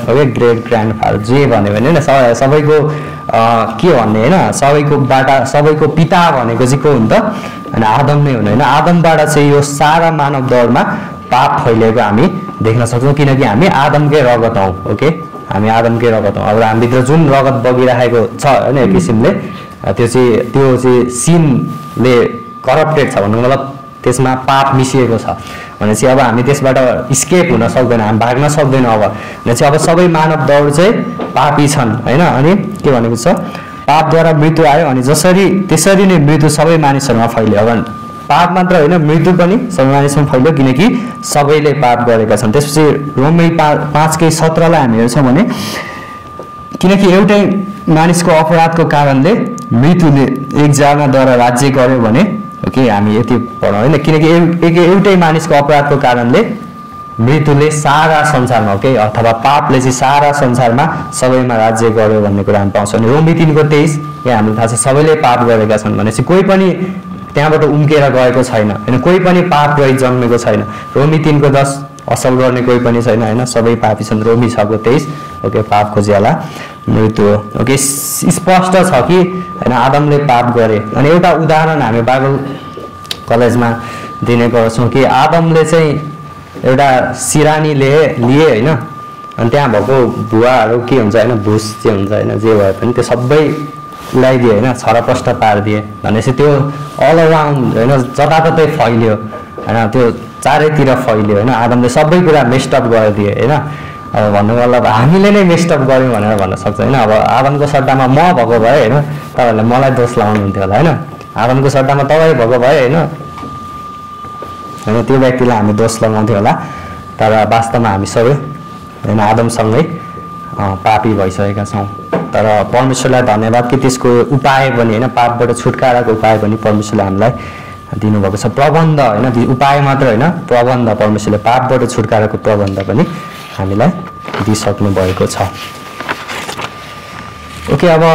ओके ग्रेट ग्रान्डफादर जे भन्यो भने होइन सबैको के भन्ने होइन सबैको पिता भनेको चाहिँ को हो त होइन आदम नै हुनु होइन आदमबाट चाहिँ यो सारा मानव दौरमा पाप फैलिएको हामी देख्न सक्छौँ किनकि हामी आदमकै रगत हौँ ओके हामी आदमकै रगत हौँ अब हामीभित्र जुन रगत बगिरहेको छ होइन एक किसिमले त्यो चाहिँ सिनले करप्टेड छ भन्नु मतलब त्यसमा पाप मिसिएको छ भनेपछि अब हामी त्यसबाट स्केप हुन सक्दैन हामी भाग्न सक्दैनौँ अब भनेपछि अब सबै मानव दौड चाहिँ पापी छन् होइन अनि के भनेको छ पापद्वारा मृत्यु आयो अनि त्यसरी नै मृत्यु सबै मानिसहरूमा फैल्यो अब पाप मात्र होइन मृत्यु पनि सबै मानिसमा फैल्यो किनकि सबैले पाप गरेका छन् त्यसपछि रोमी 5:17 हामी हेर्छौँ भने किनकि एउटै मानिसको अपराधको कारणले मृत्युले एकजनाद्वारा राज्य गर्यो भने ओके हामी यति पढौँ होइन किनकि एउटै मानिसको अपराधको कारणले मृत्युले सारा संसारमा ओके अथवा पापले चाहिँ सारा संसारमा सबैमा राज्य गर्यो भन्ने कुरा हामी पाउँछौँ अनि रोमी 3:23 यहाँ हामीलाई थाहा छ सबैले पाप गरेका छन् भनेपछि कोही पनि त्यहाँबाट उम्केर गएको छैन होइन कोही पनि पाप रहित जन्मेको छैन रोमी 3:10 असल गर्ने कोही पनि छैन होइन सबै पापी छन् रोमी 6:23 ओके पापको ज्याला मृत्यु हो ओके स्पष्ट छ कि होइन आदमले पाप गरे अनि एउटा उदाहरण हामी बाइबल कलेजमा दिने गर्छौँ कि आदमले चाहिँ एउटा सिरानी लिए होइन अनि त्यहाँ भएको भुवाहरू के हुन्छ होइन भुस जे हुन्छ होइन जे भए पनि त्यो सबै उडाइदिए होइन छरपष्ट पारिदिए भनेपछि त्यो अल अराउन्ड होइन जताततै फैल्यो होइन त्यो चारैतिर फैल्यो होइन आदमले सबै कुरा मेस्टअप गरिदिए होइन अब भन्नु मतलब हामीले नै मेस्टअप गऱ्यौँ भनेर भन्न सक्छ होइन अब आदमको सट्टामा म भएको भए होइन तपाईँहरूले मलाई दोष लगाउनुहुन्थ्यो होला होइन आदमको सट्टामा तपाईँ भएको भए होइन त्यो व्यक्तिलाई हामी दोष लगाउँथ्यो होला तर वास्तवमा हामी सबै होइन आदमसँगै पापी भइसकेका छौँ तर परमेश्वरलाई धन्यवाद कि त्यसको उपाय पनि होइन पापबाट छुटकाराको उपाय पनि परमेश्वरले हामीलाई दिनुभएको छ प्रबन्ध होइन उपाय मात्र होइन प्रबन्ध परमेश्वरले पापबाट छुटकाराको प्रबन्ध पनि हामीलाई दिइसक्नु भएको छ ओके अब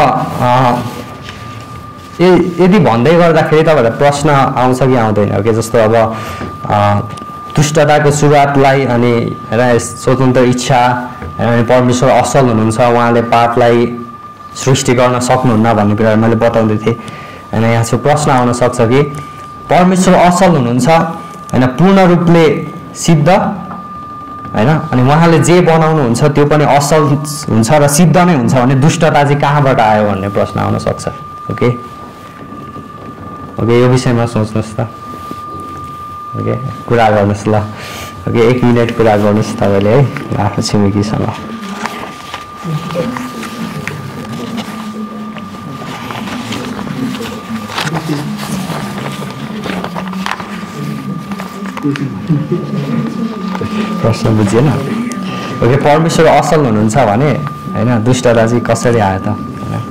यदि भन्दै गर्दाखेरि तपाईँहरूलाई प्रश्न आउँछ कि आउँदैन ओके जस्तो अब दुष्टताको सुरुवातलाई अनि स्वतन्त्र इच्छा अनि परमेश्वर असल हुनुहुन्छ उहाँले पापलाई सृष्टि गर्न सक्नुहुन्न भन्ने कुरा मैले बताउँदै थिएँ होइन यहाँ चाहिँ प्रश्न आउन सक्छ कि परमेश्वर असल हुनुहुन्छ होइन पूर्ण रूपले सिद्ध होइन अनि उहाँले जे बनाउनुहुन्छ त्यो पनि असल हुन्छ र सिद्ध नै हुन्छ भने दुष्टता चाहिँ कहाँबाट आयो भन्ने प्रश्न आउन सक्छ ओके यो विषयमा सोच्नुहोस् त ओके कुरा गर्नुहोस् ल ओके 1 मिनट कुरा गर्नुहोस् तपाईँले है आफ्नो छिमेकीसँग प्रश्न बुझिएन ओके परमेश्वर असल हुनुहुन्छ भने होइन दुष्टता चाहिँ कसरी आयो त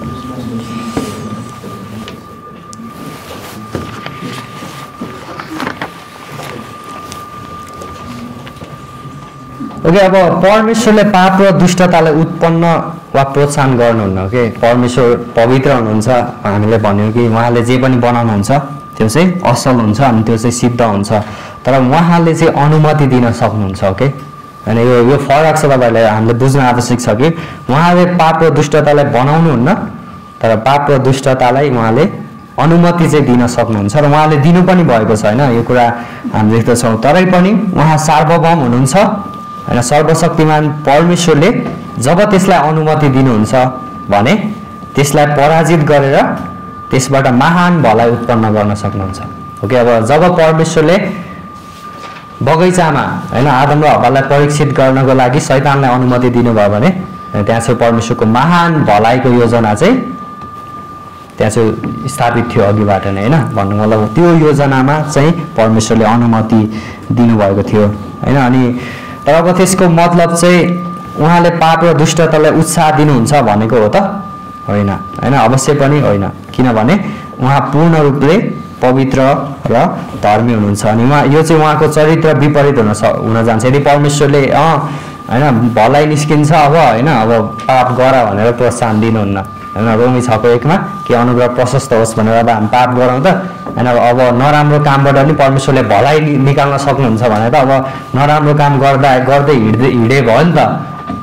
ओके अब परमेश्वरले पाप र दुष्टतालाई उत्पन्न वा प्रोत्साहन गर्नुहुन्न ओके परमेश्वर पवित्र हुनुहुन्छ हामीले भन्यौँ कि उहाँले जे पनि बनाउनुहुन्छ त्यो चाहिँ असल हुन्छ अनि त्यो चाहिँ सिद्ध हुन्छ तर उहाँले चाहिँ अनुमति दिन सक्नुहुन्छ ओके होइन यो फरक छ तपाईँलाई हामीले बुझ्न आवश्यक छ कि उहाँले पाप र दुष्टतालाई बनाउनुहुन्न तर पाप र दुष्टतालाई उहाँले अनुमति चाहिँ दिन सक्नुहुन्छ र उहाँले दिनु पनि भएको छ होइन यो कुरा हामी देख्दछौँ तरै पनि उहाँ सार्वभौम हुनुहुन्छ होइन सर्वशक्तिमान परमेश्वरले जब त्यसलाई अनुमति दिनुहुन्छ भने त्यसलाई पराजित गरेर त्यसबाट महान भलाई उत्पन्न गर्न सक्नुहुन्छ ओके अब जब परमेश्वरले बगैँचामा होइन आदम र हव्वालाई परीक्षित गर्नको लागि शैतानलाई अनुमति दिनुभयो भने त्यहाँ चाहिँ परमेश्वरको महान भलाइको योजना चाहिँ त्यहाँ चाहिँ स्थापित थियो अघिबाट नै होइन भन्नु मतलब त्यो योजनामा चाहिँ परमेश्वरले अनुमति दिनुभएको थियो होइन अनि तर अब त्यसको मतलब चाहिँ उहाँले पाप र दुष्टतालाई उत्साह दिनुहुन्छ भनेको हो त होइन होइन अवश्य पनि होइन किनभने उहाँ पूर्ण रूपले पवित्र र धर्मी हुनुहुन्छ अनि यो चाहिँ उहाँको चरित्र विपरीत हुन जान्छ यदि परमेश्वरले होइन भलाइ निस्किन्छ अब होइन अब पाप गर भनेर प्रोत्साहन दिनुहुन्न होइन रोमी 6:1 के अनुग्रह प्रशस्त होस् भनेर अब हामी पाप गरौँ त होइन अब नराम्रो कामबाट पनि परमेश्वरले भलाइ निकाल्न सक्नुहुन्छ भने त अब नराम्रो काम गर्दै हिँडे भयो नि त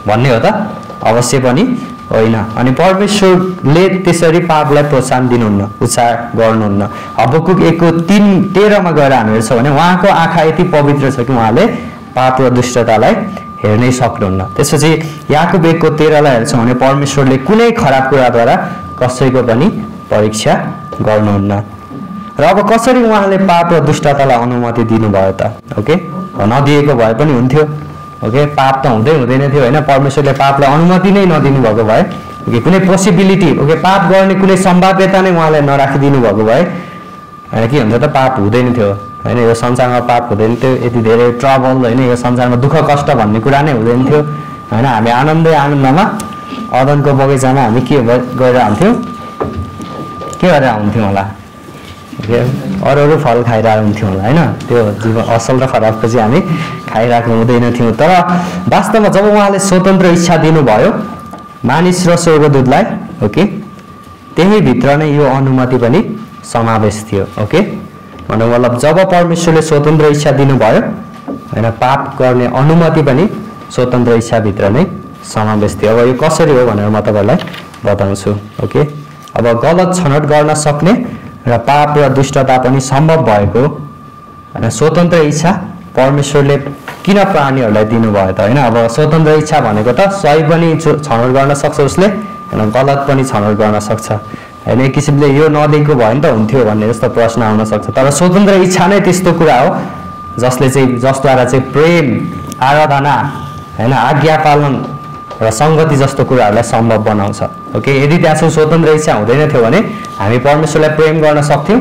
भन्ने हो त? अवश्य पनि होइन। अनि परमेश्वरले त्यसरी पापलाई प्रोत्साहन दिनुहुन्न, उत्साह गर्नुहुन्न। हबकुक 1:13 मा गएर हामी हेर्छौँ भने उहाँको आँखा यति पवित्र छ कि उहाँले पाप र दुष्टतालाई हेर्नै सक्नुहुन्न। त्यसपछि याकुब 1:13 लाई हेर्छौँ भने परमेश्वरले कुनै खराब कुराद्वारा कसैको पनि परीक्षा गर्नुहुन्न। र अब कसरी उहाँले पाप र दुष्टतालाई अनुमति दिनुभयो त? ओके, नदिएको भए पनि हुन्थ्यो। ओके, पाप त हुँदैन थियो होइन, परमेश्वरले पापलाई अनुमति नै नदिनु भएको भए, ओके, कुनै पोसिबिलिटी, ओके, पाप गर्ने कुनै सम्भाव्यता नै उहाँलाई नराखिदिनु भएको भए होइन के हुन्छ त? पाप हुँदैन थियो होइन, यो संसारमा पाप हुँदैन थियो, यति धेरै ट्रबल होइन, यो संसारमा दुःख कष्ट भन्ने कुरा नै हुँदैन थियो होइन। हामी आनन्दमा अदनको बगैँचामा हामी के गरेर आउँथ्यौँ, के गरेर आउँथ्यौँ होला? अरू फल खाइरहेको हुन्थ्यौँ होला होइन। त्यो जीवन असल र खराबको चाहिँ हामी खाइरहेको हुँदैन थियौँ। तर वास्तवमा जब उहाँले स्वतन्त्र इच्छा दिनुभयो मानिस र स्वर्गदूतलाई, ओके, त्यही भित्र नै यो अनुमति पनि समावेश थियो। ओके, भन्नु मतलब जब परमेश्वरले स्वतन्त्र इच्छा दिनुभयो होइन, पाप गर्ने अनुमति पनि स्वतन्त्र इच्छाभित्र नै समावेश थियो। अब यो कसरी हो भनेर म तपाईँलाई बताउँछु। ओके, अब गलत छनौट गर्न सक्ने र पाप र दुष्टता पनि सम्भव भएको होइन स्वतन्त्र इच्छा परमेश्वरले किन प्राणीहरूलाई दिनुभयो त होइन? अब स्वतन्त्र इच्छा भनेको त सही पनि छनौट गर्न सक्छ उसले होइन, गलत पनि छनौट गर्न सक्छ होइन। एक किसिमले यो नदिएको भयो भने त हुन्थ्यो भन्ने जस्तो प्रश्न आउन सक्छ। तर स्वतन्त्र इच्छा नै त्यस्तो कुरा हो जसद्वारा चाहिँ प्रेम, आराधना होइन, आज्ञा पालन र सङ्गति जस्तो कुराहरूलाई सम्भव बनाउँछ। ओके, यदि त्यहाँ स्वतन्त्र इच्छा हुँदैन थियो भने हामी परमेश्वरलाई प्रेम गर्न सक्थ्यौँ?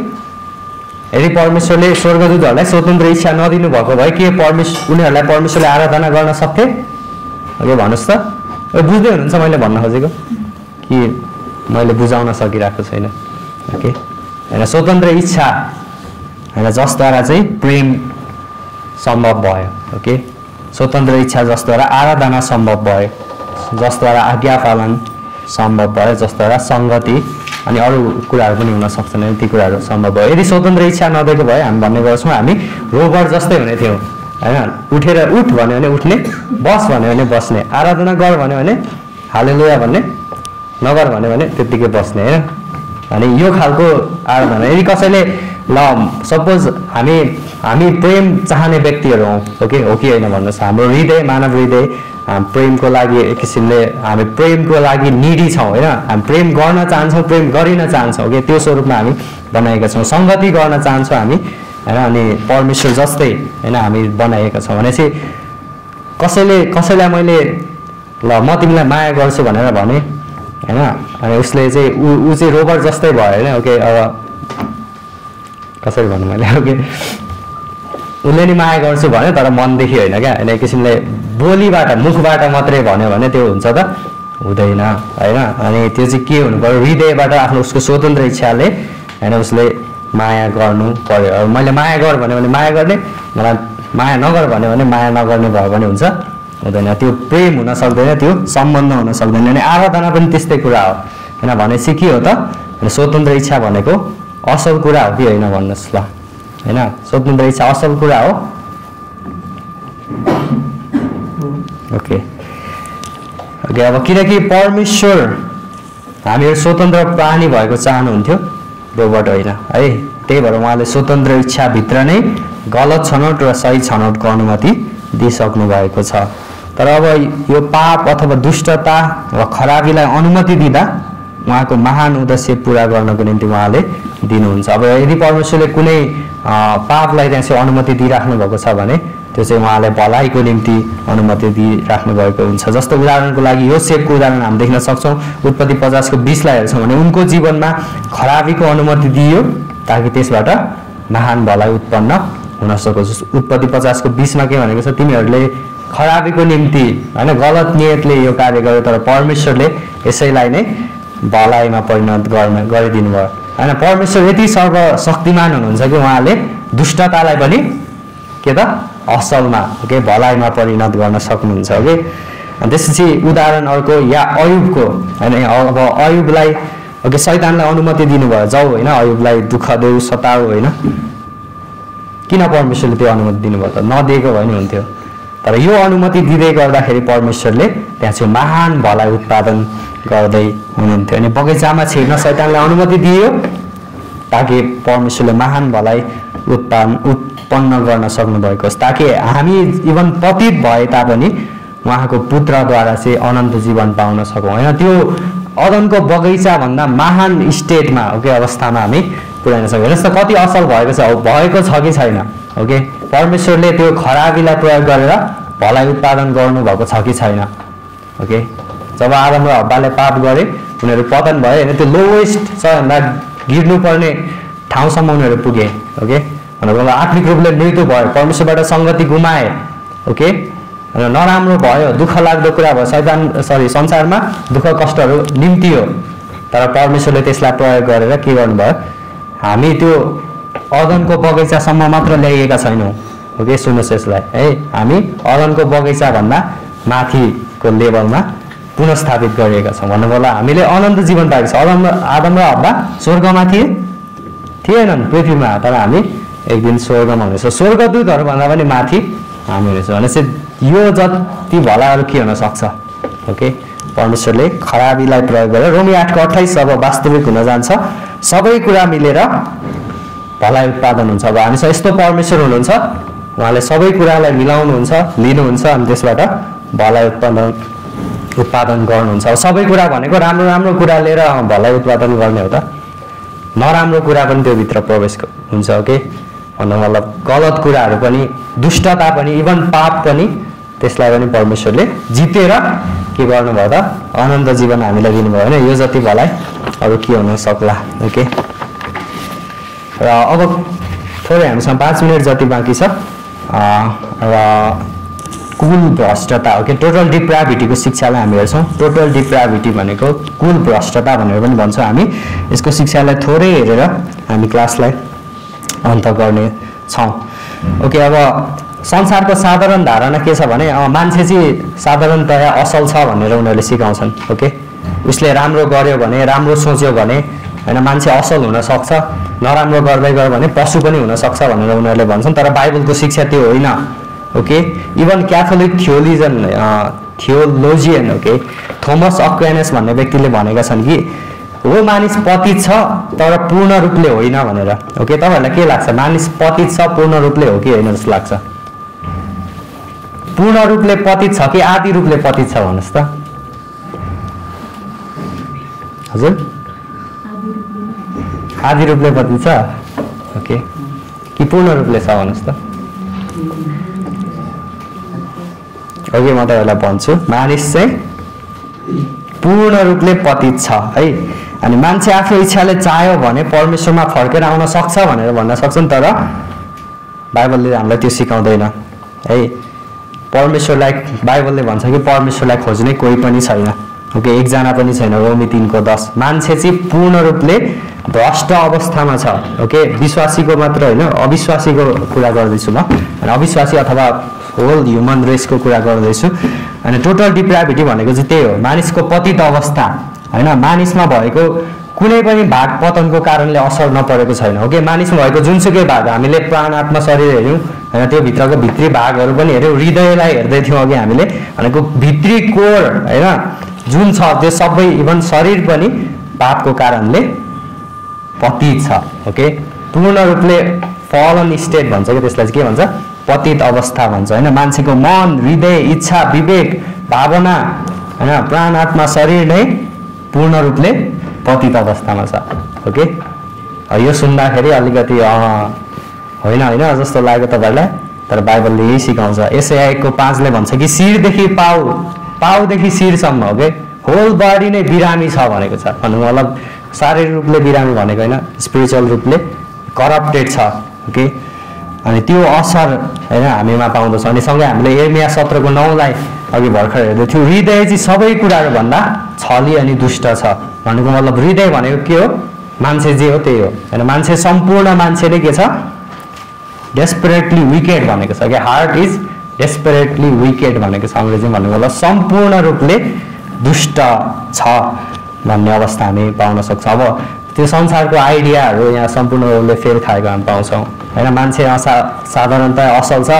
यदि परमेश्वरले स्वर्गदूतहरूलाई स्वतन्त्र इच्छा नदिनु भएको भए के उनीहरूलाई परमेश्वरले आराधना गर्न सक्थे? ओके, भन्नुहोस् त। बुझ्दै हुनुहुन्छ मैले भन्न खोजेको कि मैले बुझाउन सकिरहेको छैन? ओके, होइन, स्वतन्त्र इच्छा होइन जसद्वारा चाहिँ प्रेम सम्भव भयो। ओके, स्वतन्त्र इच्छा जसद्वारा आराधना सम्भव भयो, जसद्वारा आज्ञा पालन सम्भव भयो, जसद्वारा सङ्गति अनि अरू कुराहरू पनि हुन सक्छन्, ती कुराहरू सम्भव भयो। यदि स्वतन्त्र इच्छा नदिएको भए हामी भन्ने गर्छौँ हामी रोबोट जस्तै हुने थियौँ होइन। उठेर उठ भन्यो भने उठ्ने, बस भन्यो भने बस्ने, आराधना गर भन्यो भने हालेलुया भन्ने, नगर भन्यो भने त्यत्तिकै बस्ने होइन। अनि यो खालको आराधना यदि कसैले ल सपोज हामी प्रेम चाहने व्यक्तिहरू हौँ, ओके, हो कि होइन भन्नुहोस्? हाम्रो हृदय, मानव हृदय प्रेमको लागि एक किसिमले हामी प्रेमको लागि निडी छौँ होइन, हामी प्रेम गर्न चाहन्छौँ, प्रेम गरिन चाहन्छौँ। ओके, त्यो स्वरूपमा हामी बनाएका छौँ, सङ्गति गर्न चाहन्छौँ हामी होइन। अनि परमेश्वर जस्तै होइन हामी बनाएका छौँ भनेपछि कसैलाई मैले ल म तिमीलाई माया गर्छु भनेर भने होइन, अनि उसले चाहिँ ऊ चाहिँ रोबोट जस्तै भयो होइन। ओके, अब कसरी भन्नु मैले? ओके, उसले नि माया गर्छु भन्यो तर मनदेखि होइन क्या होइन, एक किसिमले बोलीबाट मुखबाट मात्रै भन्यो भने त्यो हुन्छ त? हुँदैन होइन। अनि त्यो चाहिँ के हुनु पर्यो? हृदयबाट आफ्नो उसको स्वतन्त्र इच्छाले होइन उसले माया गर्नु पर्यो। अब मैले माया गर भन्यो भने माया गर्ने, मलाई माया नगर भन्यो भने माया नगर्ने भयो भने हुन्छ? हुँदैन। त्यो प्रेम हुन सक्दैन, त्यो सम्बन्ध हुन सक्दैन। अनि आराधना पनि त्यस्तै कुरा हो होइन। भनेपछि के हो त? स्वतन्त्र इच्छा भनेको असल कुरा हो कि होइन भन्नुहोस् ल होइन? स्वतन्त्र इच्छा असल कुरा हो? ओके, ओके, अब किनकि परमेश्वर हामीहरू स्वतन्त्र प्राणी भएको चाहनुहुन्थ्यो, रोबोट होइन है। त्यही भएर उहाँले स्वतन्त्र इच्छाभित्र नै गलत छनौट र सही छनौटको अनुमति दिइसक्नु भएको छ। तर अब यो पाप अथवा दुष्टता वा खराबीलाई अनुमति दिँदा उहाँको महान उद्देश्य पुरा गर्नको निम्ति उहाँले दिनुहुन्छ। अब यदि परमेश्वरले कुनै पापलाई त्यहाँ चाहिँ अनुमति दिइराख्नु भएको छ भने त्यो चाहिँ उहाँले भलाइको निम्ति अनुमति दिइराख्नु भएको हुन्छ। जस्तो उदाहरणको लागि योसेफको उदाहरण हामी देख्न सक्छौँ। उत्पत्ति 50:20 लाई हेर्छौँ भने उनको जीवनमा खराबीको अनुमति दिइयो ताकि त्यसबाट महान भलाइ उत्पन्न हुन सकोस्। उत्पत्ति 50:20 मा के भनेको छ? तिमीहरूले खराबीको निम्ति होइन गलत नियतले यो कार्य गर्यो तर परमेश्वरले यसैलाई नै भलाइमा परिणत गरिदिनु भयो होइन। परमेश्वर यति सर्वशक्तिमान हुनुहुन्छ कि उहाँले दुष्टतालाई पनि के त असलमा ओके भलाइमा परिणत गर्न सक्नुहुन्छ। ओके, त्यसपछि उदाहरण अर्को या अयुबको होइन। अब अयुबलाई ओके शैतानलाई अनुमति दिनुभयो, जाऊ होइन अयुबलाई दुःख देऊ, सताऊ होइन। किन परमेश्वरले त्यो अनुमति दिनुभयो त? नदिएको भए नि हुन्थ्यो तर यो अनुमति दिँदै गर्दाखेरि परमेश्वरले त्यहाँ चाहिँ महान भलाइ उत्पादन गर्दै हुनुहुन्थ्यो। अनि बगैँचामा छिर्न शैतानले अनुमति दियो ताकि परमेश्वरले महान भलाइ उत्पन्न गर्न सक्नुभएको होस्, ताकि हामी इभन पतित भए तापनि उहाँको पुत्रद्वारा चाहिँ अनन्त जीवन पाउन सकौँ होइन। त्यो अदनको बगैँचा भन्दा महान स्टेटमा ओके अवस्थामा हामी पुर्याउन सक्छौँ। हेर्नुहोस् त कति असल भएको छ कि छैन। ओके परमेश्वरले त्यो खराबीलाई प्रयोग गरेर भलाइ उत्पादन गर्नुभएको छ कि छैन। ओके जब आदम र हव्वाले पाप गरे उनीहरू पतन भए होइन, त्यो लोएस्ट सबभन्दा गिर्नुपर्ने ठाउँसम्म उनीहरू पुगे। ओके भन्नु आत्मिक रूपले मृत्यु भयो, परमेश्वरबाट सङ्गति गुमाए। ओके नराम्रो भयो, दुःख लाग्दो कुरा भयो, संसारमा दुःख कष्टहरू निम्तियो, तर परमेश्वरले त्यसलाई प्रयोग गरेर के गर्नुभयो, हामी त्यो अदनको बगैँचासम्म मात्र ल्याइएका छैनौँ। ओके सुन्नुहोस् यसलाई है, हामी अदनको बगैँचा भन्दा माथिको लेभलमा पुनस्थापित गरिएका छौँ। भन्नुभयो हामीले अनन्त जीवन पाएको छ। आदम र हव्वा स्वर्गमा थिएनन् पृथ्वीमा, तर हामी एक दिन स्वर्गमा हुनेछौँ। स्वर्गदूतहरू भन्दा पनि माथि हामी हुनेछौँ भनेपछि यो जति भलाहरू के हुन सक्छ। ओके परमेश्वरले खराबीलाई प्रयोग गरेर रोमी 8:28 अब वास्तविक हुन जान्छ, सबै कुरा मिलेर भलाइ उत्पादन हुन्छ। अब हामीसँग यस्तो परमेश्वर हुनुहुन्छ, उहाँले सबै कुरालाई मिलाउनुहुन्छ, लिनुहुन्छ अनि त्यसबाट भलाइ उत्पादन गर्नुहुन्छ। अब सबै कुरा भनेको राम्रो राम्रो कुरा लिएर भलाइ उत्पादन गर्ने हो त, नराम्रो कुरा पनि त्यो भित्र प्रवेश हुन्छ। ओके भन्नु मतलब गलत कुराहरू पनि, दुष्टता पनि, इभन पाप पनि, त्यसलाई पनि परमेश्वरले जितेर के गर्नुभयो त अनन्त जीवन हामीलाई दिनुभयो होइन। यो जति भलाइ अरू के हुन सक्ला। ओके र अब थोरै हामीसँग 5 मिनट जति बाँकी छ र कुल भ्रष्टता। ओके टोटल डिप्राभिटीको शिक्षालाई हामी हेर्छौँ। टोटल डिप्राभिटी भनेको कुल भ्रष्टता भनेर पनि भन्छौँ हामी। यसको शिक्षालाई थोरै हेरेर हामी क्लासलाई अन्त गर्ने छौँ। ओके अब संसारको साधारण धारणा के छ भने मान्छे चाहिँ साधारणतया असल छ भनेर उनीहरूले सिकाउँछन्। ओके उसले राम्रो गर्यो भने, राम्रो सोच्यो भने होइन मान्छे असल हुन सक्छ, नराम्रो गर्दै गयो भने पशु पनि हुन सक्छ भनेर उनीहरूले भन्छन्। तर बाइबलको शिक्षा त्यो होइन। Okay even Catholic theologian okay Thomas Aquinas भन्ने व्यक्तिले भनेका छन् कि हो मानिस पतित छ तर पूर्ण रूपले होइन भनेर। ओके तपाईँहरूलाई के लाग्छ, मानिस पतित छ पूर्ण रूपले हो कि होइन जस्तो लाग्छ? पूर्ण रूपले पतित छ कि आदि रूपले पतित छ भन्नुहोस् त? हजुर आदि रूपले पतित छ। ओके कि पूर्ण रूपले छ भन्नुहोस् त? ओके म तपाईँलाई भन्छु, मानिस चाहिँ पूर्ण रूपले पतित छ है। अनि मान्छे आफ्नो इच्छाले चाह्यो भने परमेश्वरमा फर्केर आउन सक्छ भनेर भन्न सक्छन्, तर बाइबलले हामीलाई त्यो सिकाउँदैन है। परमेश्वरलाई बाइबलले भन्छ कि परमेश्वरलाई खोज्ने कोही पनि छैन। ओके एकजना पनि छैन। रोमी 3:10 मान्छे चाहिँ पूर्ण रूपले भ्रष्ट अवस्थामा छ। ओके विश्वासीको मात्र होइन, अविश्वासीको कुरा गर्दैछु म, अनि अविश्वासी अथवा होल ह्युमन रेसको कुरा गर्दैछु। अनि टोटल डिप्राभिटी भनेको चाहिँ त्यही हो, मानिसको पतित अवस्था होइन। मानिसमा भएको कुनै पनि भाग पतनको कारणले असर नपरेको छैन। ओके मानिसमा भएको जुनसुकै भाग, हामीले प्राण आत्मा शरीर हेऱ्यौँ होइन, त्यो भित्रको भित्री भागहरू पनि हेऱ्यौँ, हृदयलाई हेर्दै थियौँ अघि हामीले, भनेको भित्री कोर होइन जुन छ त्यो सबै, इभन शरीर पनि पापको कारणले पतित छ। ओके पूर्ण रूपले फलन स्टेट भन्छ कि त्यसलाई चाहिँ के भन्छ, पतित अवस्था भन्छ होइन। मान्छेको मन, हृदय, इच्छा, विवेक, भावना होइन, प्राण आत्मा शरीर नै पूर्ण रूपले पतित अवस्थामा छ। ओके यो सुन्दाखेरि अलिकति होइन होइन जस्तो लाग्यो तपाईँलाई, तर बाइबलले यही सिकाउँछ। एसाया 1:5 भन्छ कि शिरदेखि पाउदेखि शिरसम्म ओके होल बडी नै बिरामी छ भनेको छ। भन्नु मतलब शारीरिक रूपले बिरामी भनेको होइन, स्पिरिचुअल रूपले करप्टेड छ। ओके अनि त्यो असर होइन हामीमा पाउँदछ। अनि सँगै हामीले यिर्मया 17:9 अघि भर्खर हेर्दै थियौँ, हृदय चाहिँ सबै कुराहरू भन्दा छली अनि दुष्ट छ। भनेको मतलब हृदय भनेको के हो, मान्छे जे हो त्यही हो होइन। मान्छे सम्पूर्ण मान्छे नै के छ, डेस्परेटली विकेड भनेको छ कि हार्ट इज डेस्परेटली विकेड भनेको छ अङ्ग्रेजीमा। भनेको मतलब सम्पूर्ण रूपले दुष्ट छ भन्ने अवस्था हामी पाउन सक्छौँ। अब त्यो संसारको आइडियाहरू यहाँ सम्पूर्ण रूपले फेल खाएको हामी पाउँछौँ होइन। मान्छे साधारणतया असल छ,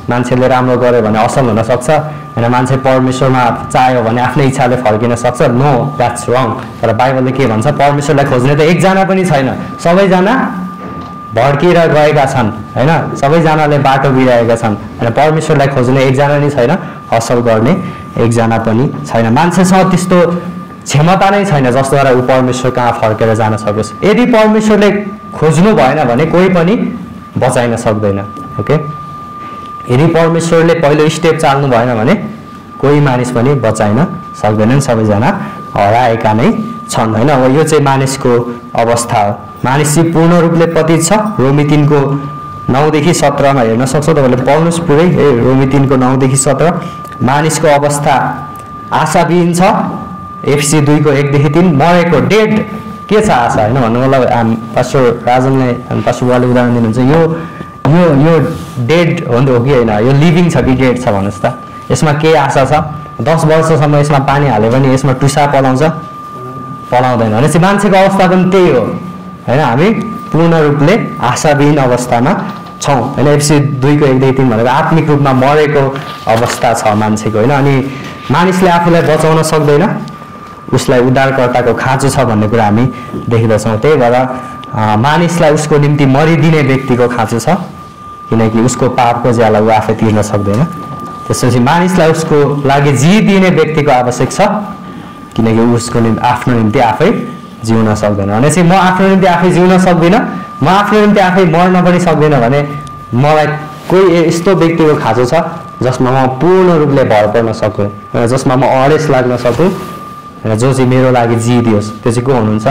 मान्छेले राम्रो गर्यो भने असल हुन सक्छ हैन मान्छे परमेश्वरमा चाह्यो भने आफ्नै इच्छाले फर्किन सक्छ नो द्याट्स रङ तर बाइबलले के भन्छ परमेश्वरलाई खोज्ने त एकजना पनि छैन सबैजना भड्किएर गएका छन् हैन सबैजनाले बाटो बिराएका छन् हैन परमेश्वरलाई खोज्ने एकजना नै छैन असल गर्ने एकजना पनि छैन मान्छेसँग त्यस्तो क्षमता नै छैन जसद्वारा ऊ परमेश्वर कहाँ फर्केर जान सकोस् यदि परमेश्वरले खोज्नु भएन भने कोही पनि बचाइन सक्दैन ओके यदि परमेश्वरले पहिलो स्टेप चाल्नु भएन भने कोही मानिस पनि बचाइन सक्दैनन् सबैजना हराएका नै छन् हैन अब यो चाहिँ मानिसको अवस्था हो मानिस चाहिँ पूर्ण रूपले पतित छ रोमी 3 को 9 देखि 17 मा हेर्न सक्छौ तपाईले पढ्नुस् पुरै रोमी 3 को 9 देखि 17 मानिसको अवस्था आशाविहीन छ एफसी 2 को 1 देखि 3 मरेको डेड के छ आशा हैन भन्नु मतलब पास्टर राजनले पास्टर वाले उदाहरण दिनुहुन्छ यो डेड हो कि हैन यो लिभिङ छ कि डेड छ भन्नुस् त यसमा के आशा छ 10 वर्षसम्म यसमा पानी हाले पनि यसमा टुसा पलाउँछ पलाउँदैन भनेपछि मान्छेको अवस्था पनि त्यही हो हैन हामी पूर्ण रूपले आशाविहीन अवस्थामा छौं हैन एफसी 2 को 1 देखि 3 भनेको आत्मिक रूपमा मरेको अवस्था छ मान्छेको हैन अनि मानिसले आफूलाई बचाउन सक्दैन उसलाई उद्धारकर्ताको खाँचो छ भन्ने कुरा हामी देखिरहेछौँ त्यही भएर मानिसलाई उसको निम्ति मरिदिने व्यक्तिको खाँचो छ किनकि उसको पापको ज्याला ऊ आफै तिर्न सक्दैन त्यसपछि मानिसलाई उसको लागि जिदिने व्यक्तिको आवश्यक छ किनकि उसको आफ्नो निम्ति आफै जिउन सक्दैन भनेपछि म आफ्नो निम्ति आफै जिउन सक्दिनँ म आफ्नो निम्ति आफै मर्न पनि सक्दिनँ भने मलाई कोही यस्तो व्यक्तिको खाँचो छ जसमा म पूर्ण रूपले भर पर्न सकूँ जसमा म अडेस लाग्न सकूँ हैन जो चाहिँ मेरो लागि जिदियोस् त्यो चाहिँ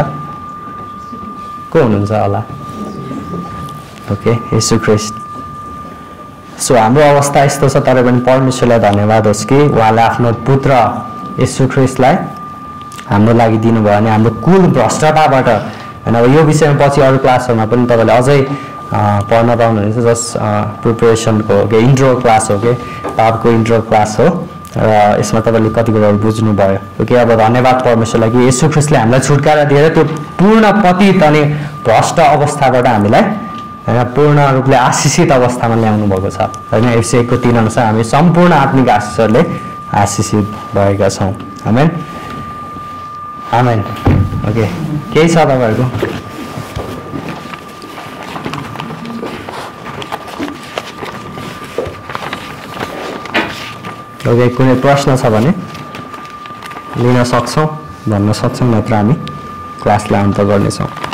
को हुनुहुन्छ होला ओके येशू ख्रीष्ट सो हाम्रो अवस्था यस्तो छ तर पनि परमेश्वरलाई धन्यवाद होस् कि उहाँले आफ्नो पुत्र येशू ख्रीष्टलाई हाम्रो लागि दिनुभयो भने हाम्रो कुल भ्रष्टताबाट हैन अब यो विषयमा पछि अरू क्लासहरुमा पनि तपाईले अझै पढ्न पाउनुहुन्छ जस प्रिपरेसनको के इन्ट्रो क्लास हो के पापको इन्ट्रो क्लास हो र यसमा तपाईले कति कुरा बुझ्नु भयो ओके अब धन्यवाद परमेश्वरलाई कि येशू ख्रीष्टले हामीलाई छुटकारा दिएर त्यो पूर्ण पतित अनि भ्रष्ट अवस्थाबाट हामीलाई हैन पूर्ण रूपले आशिषित अवस्थामा ल्याउनु भएको छ हैन एफसी 1 को 3 अनुसार हामी सम्पूर्ण आत्मिक आशिषले आशिषित भएका छौं आमेन आमेन ओके केही छ तपाईहरुको ओके कुनै प्रश्न छ भने लिन सक्छौं भन्न सक्छौं नत्र हामी क्लासलाई अन्त गर्नेछौं